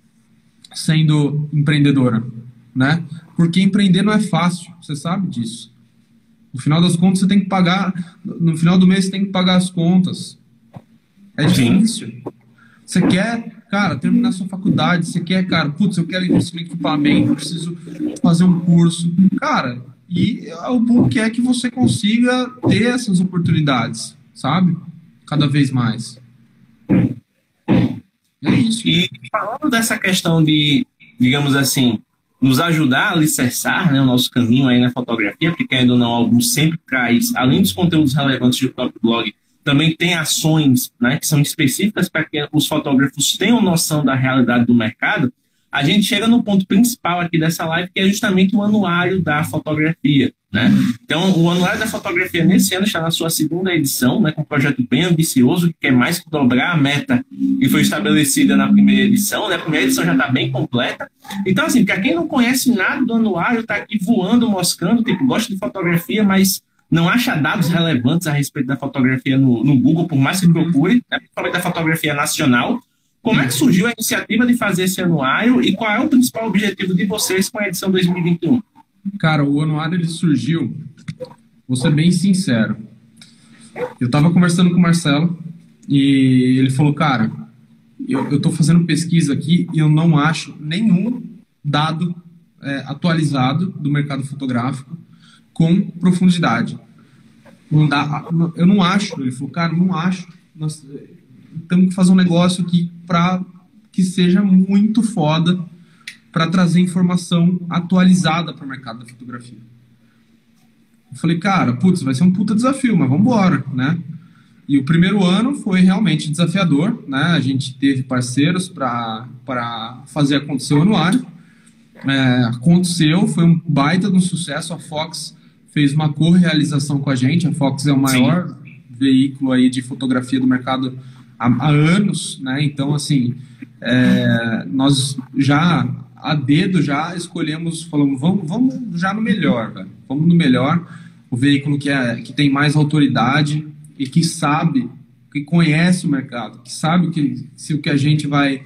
sendo empreendedora, né? Porque empreender não é fácil, você sabe disso. No final das contas, você tem que pagar... No final do mês, você tem que pagar as contas. É difícil. Você quer, cara, terminar sua faculdade. Você quer, cara, putz, eu quero investir em equipamento, eu preciso fazer um curso. Cara, E o boom quer que você consiga ter essas oportunidades, sabe? Cada vez mais. É isso. E falando dessa questão de, digamos assim, nos ajudar a alicerçar, né, o nosso caminho aí na fotografia, porque querendo ou não, algum sempre traz, além dos conteúdos relevantes do próprio blog, também tem ações, né, que são específicas para que os fotógrafos tenham noção da realidade do mercado. A gente chega no ponto principal aqui dessa live, que é justamente o anuário da fotografia, né? Então, o anuário da fotografia nesse ano está na sua segunda edição, né, com um projeto bem ambicioso, que quer mais que dobrar a meta que foi estabelecida na primeira edição, né? A primeira edição já está bem completa. Então, assim, para quem não conhece nada do anuário, está aqui voando, moscando, tipo, gosta de fotografia, mas não acha dados relevantes a respeito da fotografia no Google, por mais que procure, né, principalmente da fotografia nacional. Como é que surgiu a iniciativa de fazer esse anuário e qual é o principal objetivo de vocês com a edição 2021? Cara, o anuário ele surgiu, vou ser bem sincero. Eu estava conversando com o Marcelo e ele falou, cara, eu estou fazendo pesquisa aqui e eu não acho nenhum dado atualizado do mercado fotográfico com profundidade. Eu não acho, ele falou, cara, não acho. Nós temos que fazer um negócio aqui para que seja muito foda para trazer informação atualizada para o mercado da fotografia. Eu falei, cara, putz, vai ser um puta desafio, mas vamos embora, né? E o primeiro ano foi realmente desafiador, né? A gente teve parceiros para fazer acontecer o anuário. Aconteceu, foi um baita de um sucesso. A Fox fez uma co-realização com a gente. A Fox é o maior veículo aí de fotografia do mercado há anos, né? Então, assim, nós já, a dedo, já escolhemos, falamos, vamos já no melhor, velho. Vamos no melhor, o veículo que tem mais autoridade e que sabe, que conhece o mercado, que sabe se o que a gente vai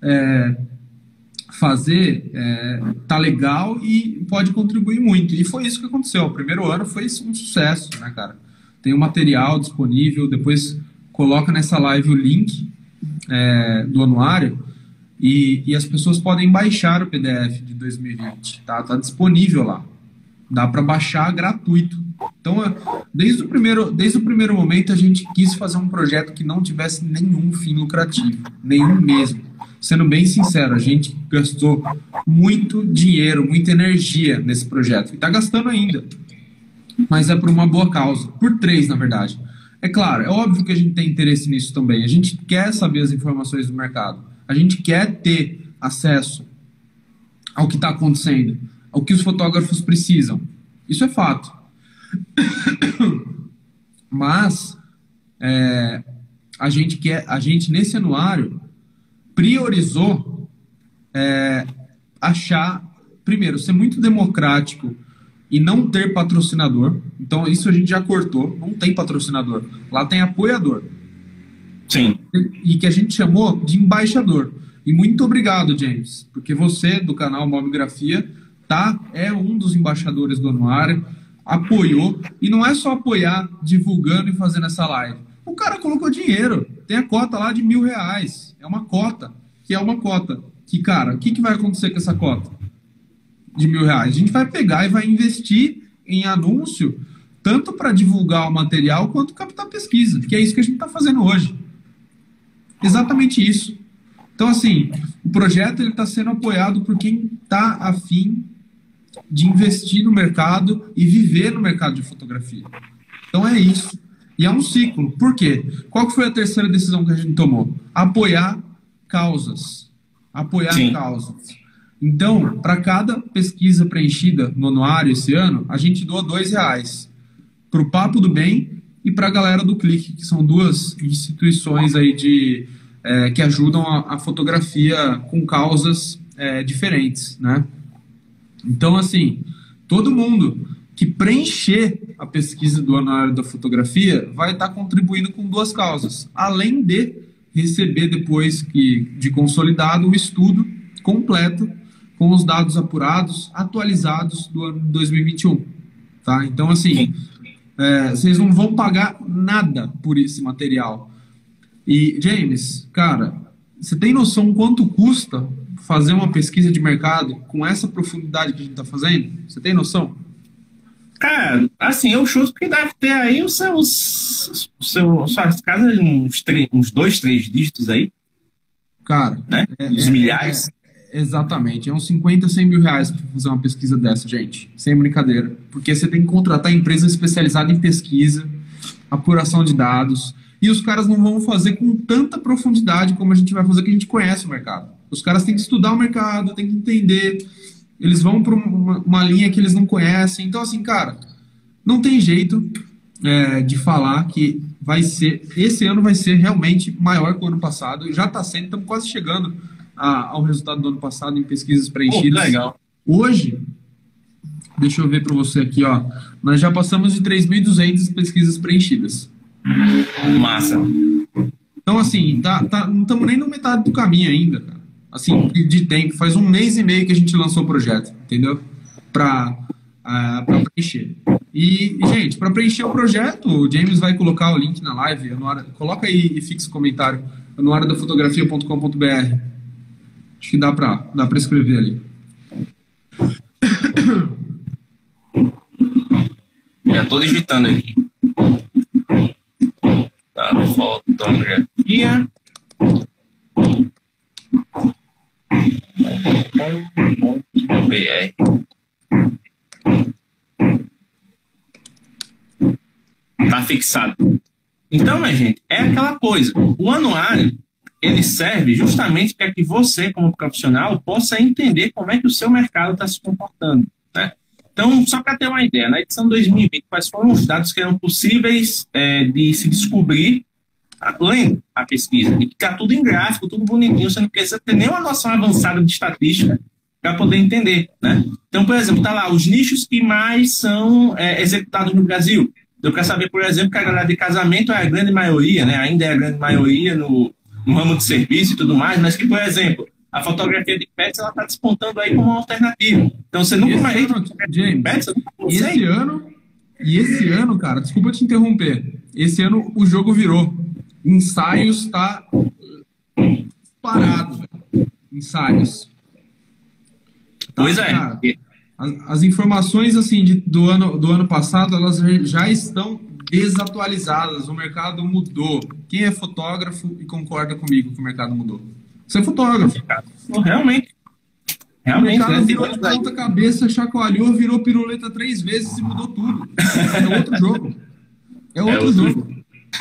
fazer tá legal e pode contribuir muito. E foi isso que aconteceu. O primeiro ano foi um sucesso, né, cara? Tem um material disponível, depois coloca nessa live o link do anuário e as pessoas podem baixar o PDF de 2020, tá? Tá disponível lá. Dá para baixar gratuito. Então, desde o primeiro momento, a gente quis fazer um projeto que não tivesse nenhum fim lucrativo, nenhum mesmo. Sendo bem sincero, a gente gastou muito dinheiro, muita energia nesse projeto. E está gastando ainda. Mas é por uma boa causa. Por 3, na verdade. É claro, é óbvio que a gente tem interesse nisso também. A gente quer saber as informações do mercado. A gente quer ter acesso ao que está acontecendo, ao que os fotógrafos precisam. Isso é fato. Mas a gente nesse anuário priorizou primeiro, ser muito democrático e não ter patrocinador. Então isso a gente já cortou, não tem patrocinador. Lá tem apoiador. Sim. E que a gente chamou de embaixador. E muito obrigado, James, porque você, do canal Mobigrafia, é um dos embaixadores do anuário, apoiou, e não é só apoiar divulgando e fazendo essa live. O cara colocou dinheiro, tem a cota lá de R$1.000, é uma cota, que, cara, o que vai acontecer com essa cota de R$1.000? A gente vai pegar e vai investir em anúncio, tanto para divulgar o material, quanto captar pesquisa, que é isso que a gente está fazendo hoje. Exatamente isso. Então, assim, o projeto está sendo apoiado por quem está afim de investir no mercado e viver no mercado de fotografia. Então é isso. E é um ciclo. Por quê? Qual que foi a terceira decisão que a gente tomou? Apoiar causas. Apoiar causas. Então, para cada pesquisa preenchida no anuário esse ano, a gente doa R$2 para o Papo do Bem e para a galera do Clique, que são duas instituições aí que ajudam a fotografia com causas diferentes, né? Então, assim, todo mundo que preencher a pesquisa do anuário da fotografia vai estar contribuindo com 2 causas, além de receber depois de consolidado o estudo completo com os dados apurados, atualizados do ano 2021. Tá? Então, assim, vocês não vão pagar nada por esse material. E, James, cara, você tem noção quanto custa fazer uma pesquisa de mercado com essa profundidade que a gente está fazendo? Você tem noção? Cara, assim, eu chuto que deve ter aí suas casas uns 2, 3 dígitos aí, Cara, né? Os milhares. exatamente. É uns 50, 100 mil reais para fazer uma pesquisa dessa, gente. Sem brincadeira. Porque você tem que contratar empresa especializada em pesquisa, apuração de dados. E os caras não vão fazer com tanta profundidade como a gente vai fazer, que a gente conhece o mercado. Os caras têm que estudar o mercado, têm que entender. Eles vão para uma linha que eles não conhecem. Então, assim, cara, não tem jeito de falar que esse ano vai ser realmente maior que o ano passado. Já está sendo, estamos quase chegando ao resultado do ano passado em pesquisas preenchidas. Legal. Hoje, deixa eu ver para você aqui, ó, nós já passamos de 3.200 pesquisas preenchidas. Massa. Então, assim, não estamos nem na metade do caminho ainda, cara. Assim, de tempo. Faz 1 mês e meio que a gente lançou o projeto, entendeu? Para preencher. E, gente, para preencher o projeto, o James vai colocar o link na live. Coloca aí e fixa o comentário. anuaradafotografia.com.br. Acho que dá para escrever ali. Já estou digitando aqui. Tá, fotografia. .br. Tá fixado. Então, minha gente, é aquela coisa. O anuário, ele serve justamente para que você, como profissional, possa entender como é que o seu mercado está se comportando, né? Então, só para ter uma ideia, na edição 2020, quais foram os dados que eram possíveis de se descobrir lendo a pesquisa? E ficar tudo em gráfico, tudo bonitinho, você não precisa ter nenhuma noção avançada de estatística para poder entender, né? Então, por exemplo, tá lá os nichos que mais são executados no Brasil. Eu quero saber, por exemplo, que a galera de casamento é a grande maioria, né? Ainda é a grande maioria no ramo de serviço e tudo mais, mas que, por exemplo, a fotografia de pets, ela está despontando aí como uma alternativa. Então, você nunca mais... James, esse ano, cara, desculpa te interromper, esse ano o jogo virou. Ensaios tá parado, velho. Ensaios. Pois é. Cara, as informações assim do ano passado, elas já estão desatualizadas. O mercado mudou. Quem é fotógrafo e concorda comigo que o mercado mudou? Você é fotógrafo. Realmente. O mercado virou de ponta cabeça, chacoalhou, virou piruleta 3 vezes e mudou tudo. É outro jogo. É outro jogo.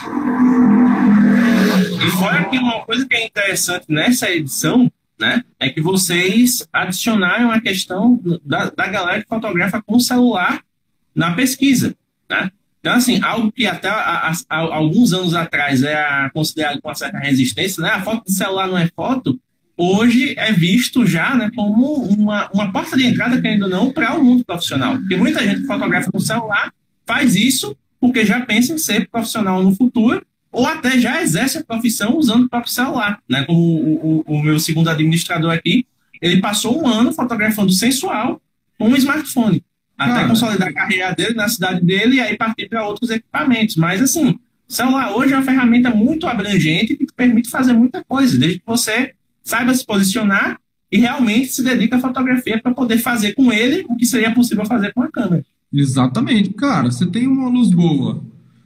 E fora que uma coisa que é interessante nessa edição, né, é que vocês adicionaram a questão da galera que fotografa com celular na pesquisa, né? Então, assim, algo que até há alguns anos atrás era considerado com uma certa resistência, né? A foto de celular não é foto, hoje é visto já, né, como uma porta de entrada, querendo ou não, para o mundo profissional. Porque muita gente que fotografa com celular faz isso porque já pensa em ser profissional no futuro, ou até já exerce a profissão usando o próprio celular, né? Como o meu segundo administrador aqui, ele passou 1 ano fotografando sensual com um smartphone, até consolidar a carreira dele na cidade dele e aí partir para outros equipamentos. Mas, assim, o celular hoje é uma ferramenta muito abrangente que te permite fazer muita coisa, desde que você saiba se posicionar e realmente se dedica à fotografia para poder fazer com ele o que seria possível fazer com a câmera. Exatamente. Cara, você tem uma luz boa.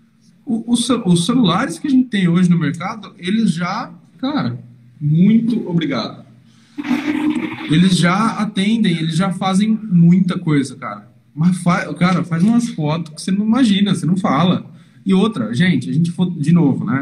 Os celulares que a gente tem hoje no mercado, eles já... Cara, muito obrigado. Eles já atendem, eles já fazem muita coisa, cara. Mas, faz umas fotos que você não imagina, você não fala. E outra, gente, a gente de novo, né?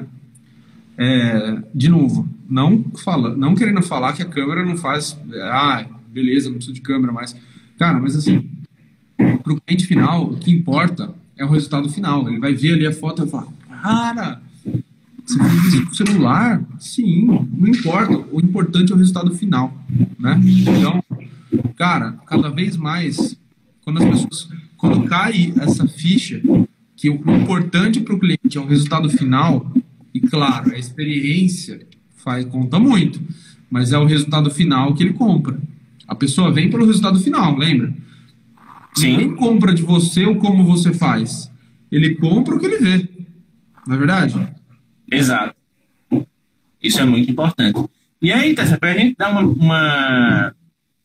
De novo, não querendo falar que a câmera não faz... beleza, não preciso de câmera mais. Cara, mas assim, para o cliente final, o que importa é o resultado final. Ele vai ver ali a foto e vai falar, cara, você fez isso com o celular? Sim, não importa. O importante é o resultado final, né? Então, cara, cada vez mais, quando cai essa ficha, que o importante para o cliente é o resultado final, e claro, a experiência conta muito, mas é o resultado final que ele compra. A pessoa vem pelo resultado final, lembra? Sim. Ninguém compra de você ou como você faz. Ele compra o que ele vê. Não é verdade? Exato. Isso é muito importante. E aí, Tessa, para a gente dar uma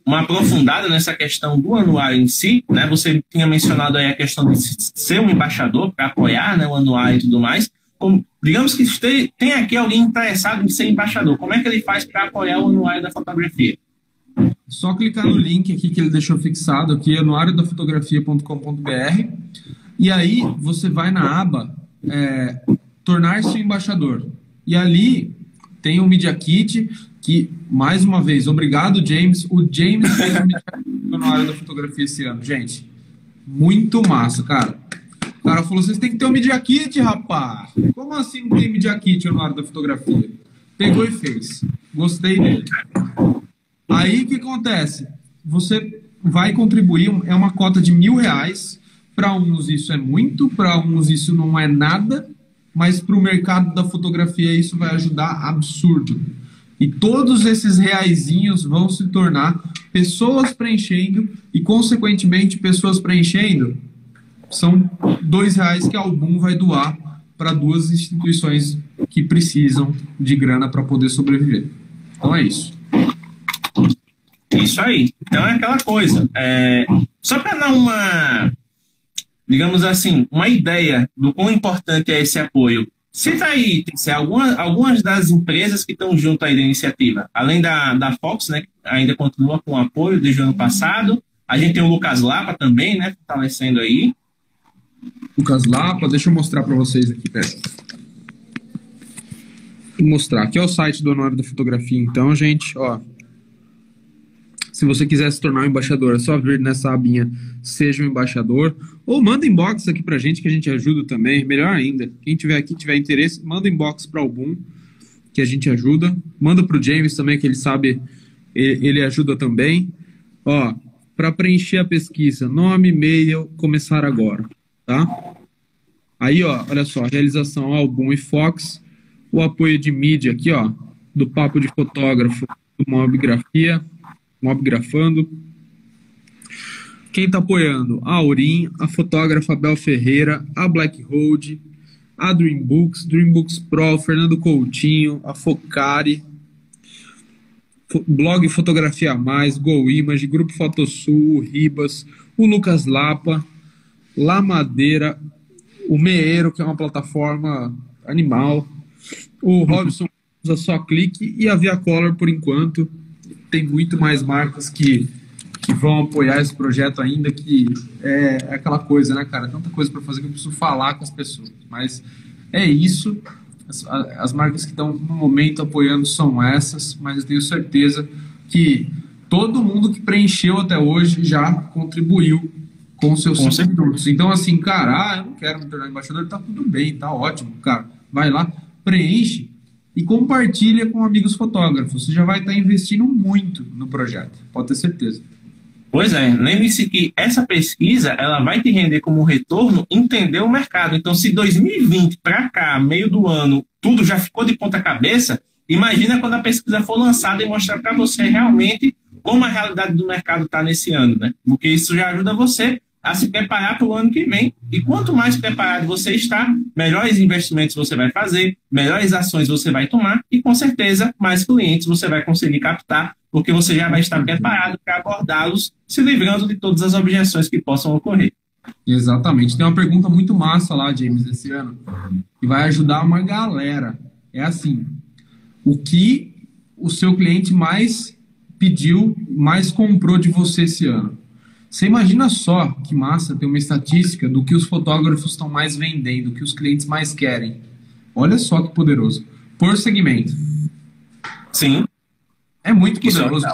uma aprofundada nessa questão do anuário em si, né? Você tinha mencionado aí a questão de ser um embaixador para apoiar, né, o anuário e tudo mais. Digamos que tem aqui alguém interessado em ser embaixador. Como é que ele faz para apoiar o anuário da fotografia? Só clicar no link aqui que ele deixou fixado aqui, anuariodafotografia.com.br, e aí você vai na aba tornar-se embaixador. E ali tem o Media Kit, que, mais uma vez, obrigado, James. O James fez o Media Kit no Anuário da Fotografia esse ano. Gente, muito massa, cara. O cara falou, vocês têm que ter um Media Kit, rapaz. Como assim não tem Media Kit no Anuário da Fotografia? Pegou e fez. Gostei dele. Aí, o que acontece? Você vai contribuir, é uma cota de R$1.000. Para uns isso é muito, para uns isso não é nada, mas para o mercado da fotografia isso vai ajudar absurdo. E todos esses reaisinhos vão se tornar pessoas preenchendo e, consequentemente, pessoas preenchendo são R$2 que a Album vai doar para 2 instituições que precisam de grana para poder sobreviver. Então é isso. Isso aí. Então é aquela coisa. Só para dar uma, digamos assim, uma ideia do quão importante é esse apoio. Cita aí, algumas das empresas que estão junto aí da iniciativa. Além da Fox, né, que ainda continua com apoio desde o ano passado. A gente tem o Lucas Lapa também, né, fortalecendo aí. Lucas Lapa, deixa eu mostrar para vocês aqui, pera. Vou mostrar. Aqui é o site do Anuário da Fotografia, então, gente, ó. Se você quiser se tornar um embaixador, é só vir nessa abinha Seja um Embaixador. Ou manda inbox aqui pra gente, que a gente ajuda também. Melhor ainda, quem tiver aqui, tiver interesse, manda inbox pra Album, que a gente ajuda. Manda pro James também, que ele sabe, ele ajuda também. Ó, para preencher a pesquisa, nome, e-mail, começar agora, tá? Aí, ó, olha só, realização Album e Fox, o apoio de mídia aqui, ó, do Papo de Fotógrafo, do Mobgrafando. Quem tá apoiando? A Aurim, a fotógrafa Bel Ferreira, a Black Road, a Dream Books Pro, Fernando Coutinho, a Focari, Blog Fotografia a Mais, Go Image, Grupo Fotosul, o Ribas, o Lucas Lapa, La Madeira, o Meeiro, que é uma plataforma animal, o Robson usa Só Clique e a Via Color por enquanto. Tem muito mais marcas que vão apoiar esse projeto ainda, que é aquela coisa, né, cara? Tanta coisa para fazer que eu preciso falar com as pessoas. Mas é isso. As marcas que estão no momento apoiando são essas, mas eu tenho certeza que todo mundo que preencheu até hoje já contribuiu com seus 5 minutos. Então, assim, cara, eu não quero me tornar embaixador, tá tudo bem, tá ótimo, cara. Vai lá, preenche e compartilha com amigos fotógrafos. Você já vai estar investindo muito no projeto, pode ter certeza. Pois é, lembre-se que essa pesquisa ela vai te render como retorno entender o mercado. Então, se 2020 para cá, meio do ano, tudo já ficou de ponta cabeça, imagina quando a pesquisa for lançada e mostrar para você realmente como a realidade do mercado está nesse ano, né? Porque isso já ajuda você a se preparar para o ano que vem. E quanto mais preparado você está, melhores investimentos você vai fazer, melhores ações você vai tomar e, com certeza, mais clientes você vai conseguir captar, porque você já vai estar preparado para abordá-los, se livrando de todas as objeções que possam ocorrer. Exatamente. Tem uma pergunta muito massa lá, James, esse ano, que vai ajudar uma galera. É assim, o que o seu cliente mais pediu, mais comprou de você esse ano? Você imagina só que massa ter uma estatística do que os fotógrafos estão mais vendendo, do que os clientes mais querem. Olha só que poderoso. Por segmento. Sim. É muito poderoso.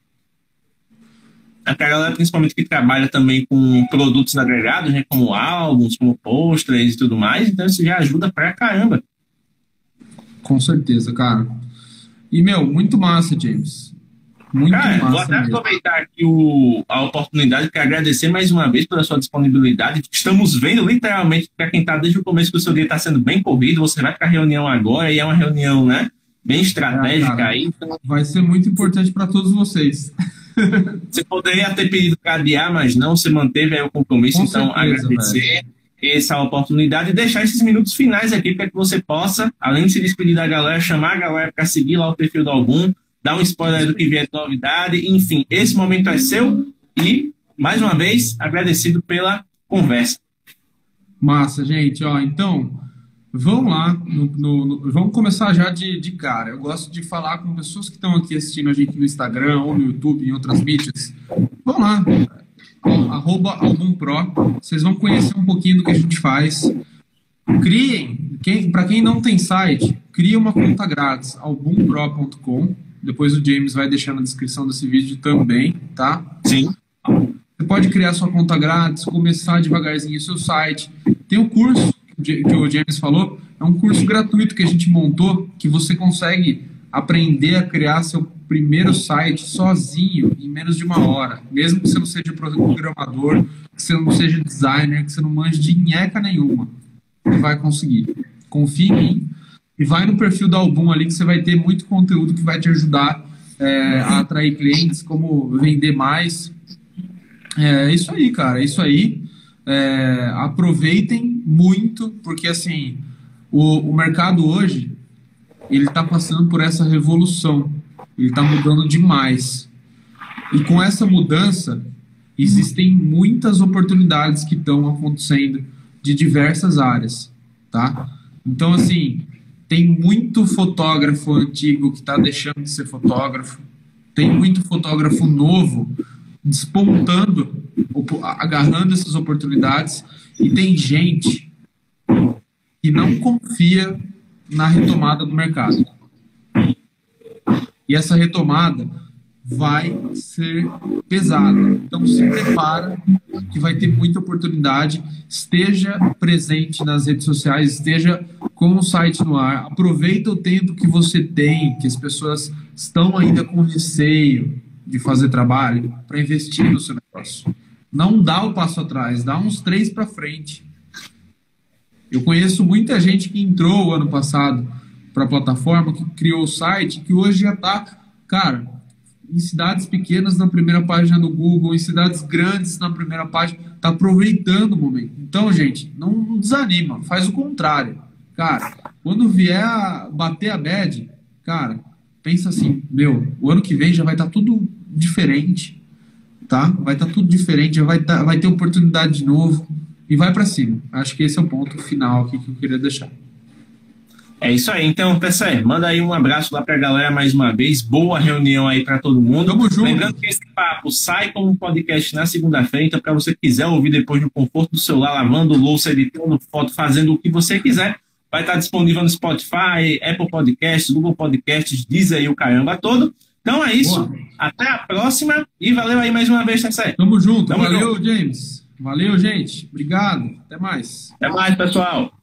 A galera, principalmente, que trabalha também com produtos agregados, né, como álbuns, como pôsteres e tudo mais, então isso já ajuda pra caramba. Com certeza, cara. E, muito massa, James. Muito massa. Vou até aproveitar aqui a oportunidade para agradecer mais uma vez pela sua disponibilidade. Estamos vendo, literalmente, para quem está desde o começo, que o seu dia está sendo bem corrido. Você vai para a reunião agora e é uma reunião, né, bem estratégica aí. Então, vai ser muito importante para todos vocês. Você poderia ter pedido para adiar, mas não, você manteve aí o compromisso. Com então, certeza, agradecer essa oportunidade e deixar esses minutos finais aqui para que você possa, além de se despedir da galera, chamar a galera para seguir lá o perfil do Album, dá um spoiler do que vier de novidade. Enfim, esse momento é seu e, mais uma vez, agradecido pela conversa. Massa, gente. Ó, então, vamos lá. Vamos começar já de cara. Eu gosto de falar com pessoas que estão aqui assistindo a gente no Instagram ou no YouTube, em outras mídias. Vamos lá. @albumpro. Vocês vão conhecer um pouquinho do que a gente faz. Criem. Para quem não tem site, crie uma conta grátis, albumpro.com. Depois o James vai deixar na descrição desse vídeo também, tá? Sim. Você pode criar sua conta grátis, começar devagarzinho o seu site. Tem um curso que o James falou, é um curso gratuito que a gente montou, que você consegue aprender a criar seu primeiro site sozinho, em menos de 1 hora. Mesmo que você não seja programador, que você não seja designer, que você não manje de nheca nenhuma. Você vai conseguir. Confie em mim. E vai no perfil da Album ali, que você vai ter muito conteúdo que vai te ajudar a atrair clientes, como vender mais. É isso aí, cara, é isso aí. Aproveitem muito, porque assim, o mercado hoje, ele está passando por essa revolução, ele está mudando demais. E com essa mudança, existem muitas oportunidades que estão acontecendo de diversas áreas, tá? Então, assim, tem muito fotógrafo antigo que está deixando de ser fotógrafo, tem muito fotógrafo novo despontando, agarrando essas oportunidades, e tem gente que não confia na retomada do mercado. E essa retomada vai ser pesada. Então se prepara que vai ter muita oportunidade. Esteja presente nas redes sociais, esteja com o site no ar. Aproveita o tempo que você tem, que as pessoas estão ainda com receio de fazer trabalho, para investir no seu negócio. Não dá o passo atrás, dá uns 3 para frente. Eu conheço muita gente que entrou ano passado para a plataforma, que criou o site, que hoje já está, cara, em cidades pequenas na primeira página do Google, em cidades grandes na primeira página, está aproveitando o momento. Então, gente, não desanima, faz o contrário. Cara, quando vier a bater a bad, cara, pensa assim, o ano que vem já vai estar tudo diferente, tá? Vai estar tudo diferente, já vai ter oportunidade de novo e vai para cima. Acho que esse é o ponto final aqui que eu queria deixar. É isso aí. Então, pessoal, manda aí um abraço lá pra galera mais uma vez. Boa reunião aí para todo mundo. Tamo junto. Lembrando que esse papo sai como um podcast na segunda-feira, então para você quiser ouvir depois no conforto do celular, lavando louça, editando foto, fazendo o que você quiser, vai estar disponível no Spotify, Apple Podcasts, Google Podcasts, diz aí o caramba todo. Então é isso. Boa. Até a próxima e valeu aí mais uma vez, Tessé. Tamo junto. Valeu, James. Valeu, gente. Obrigado. Até mais. Até mais, pessoal.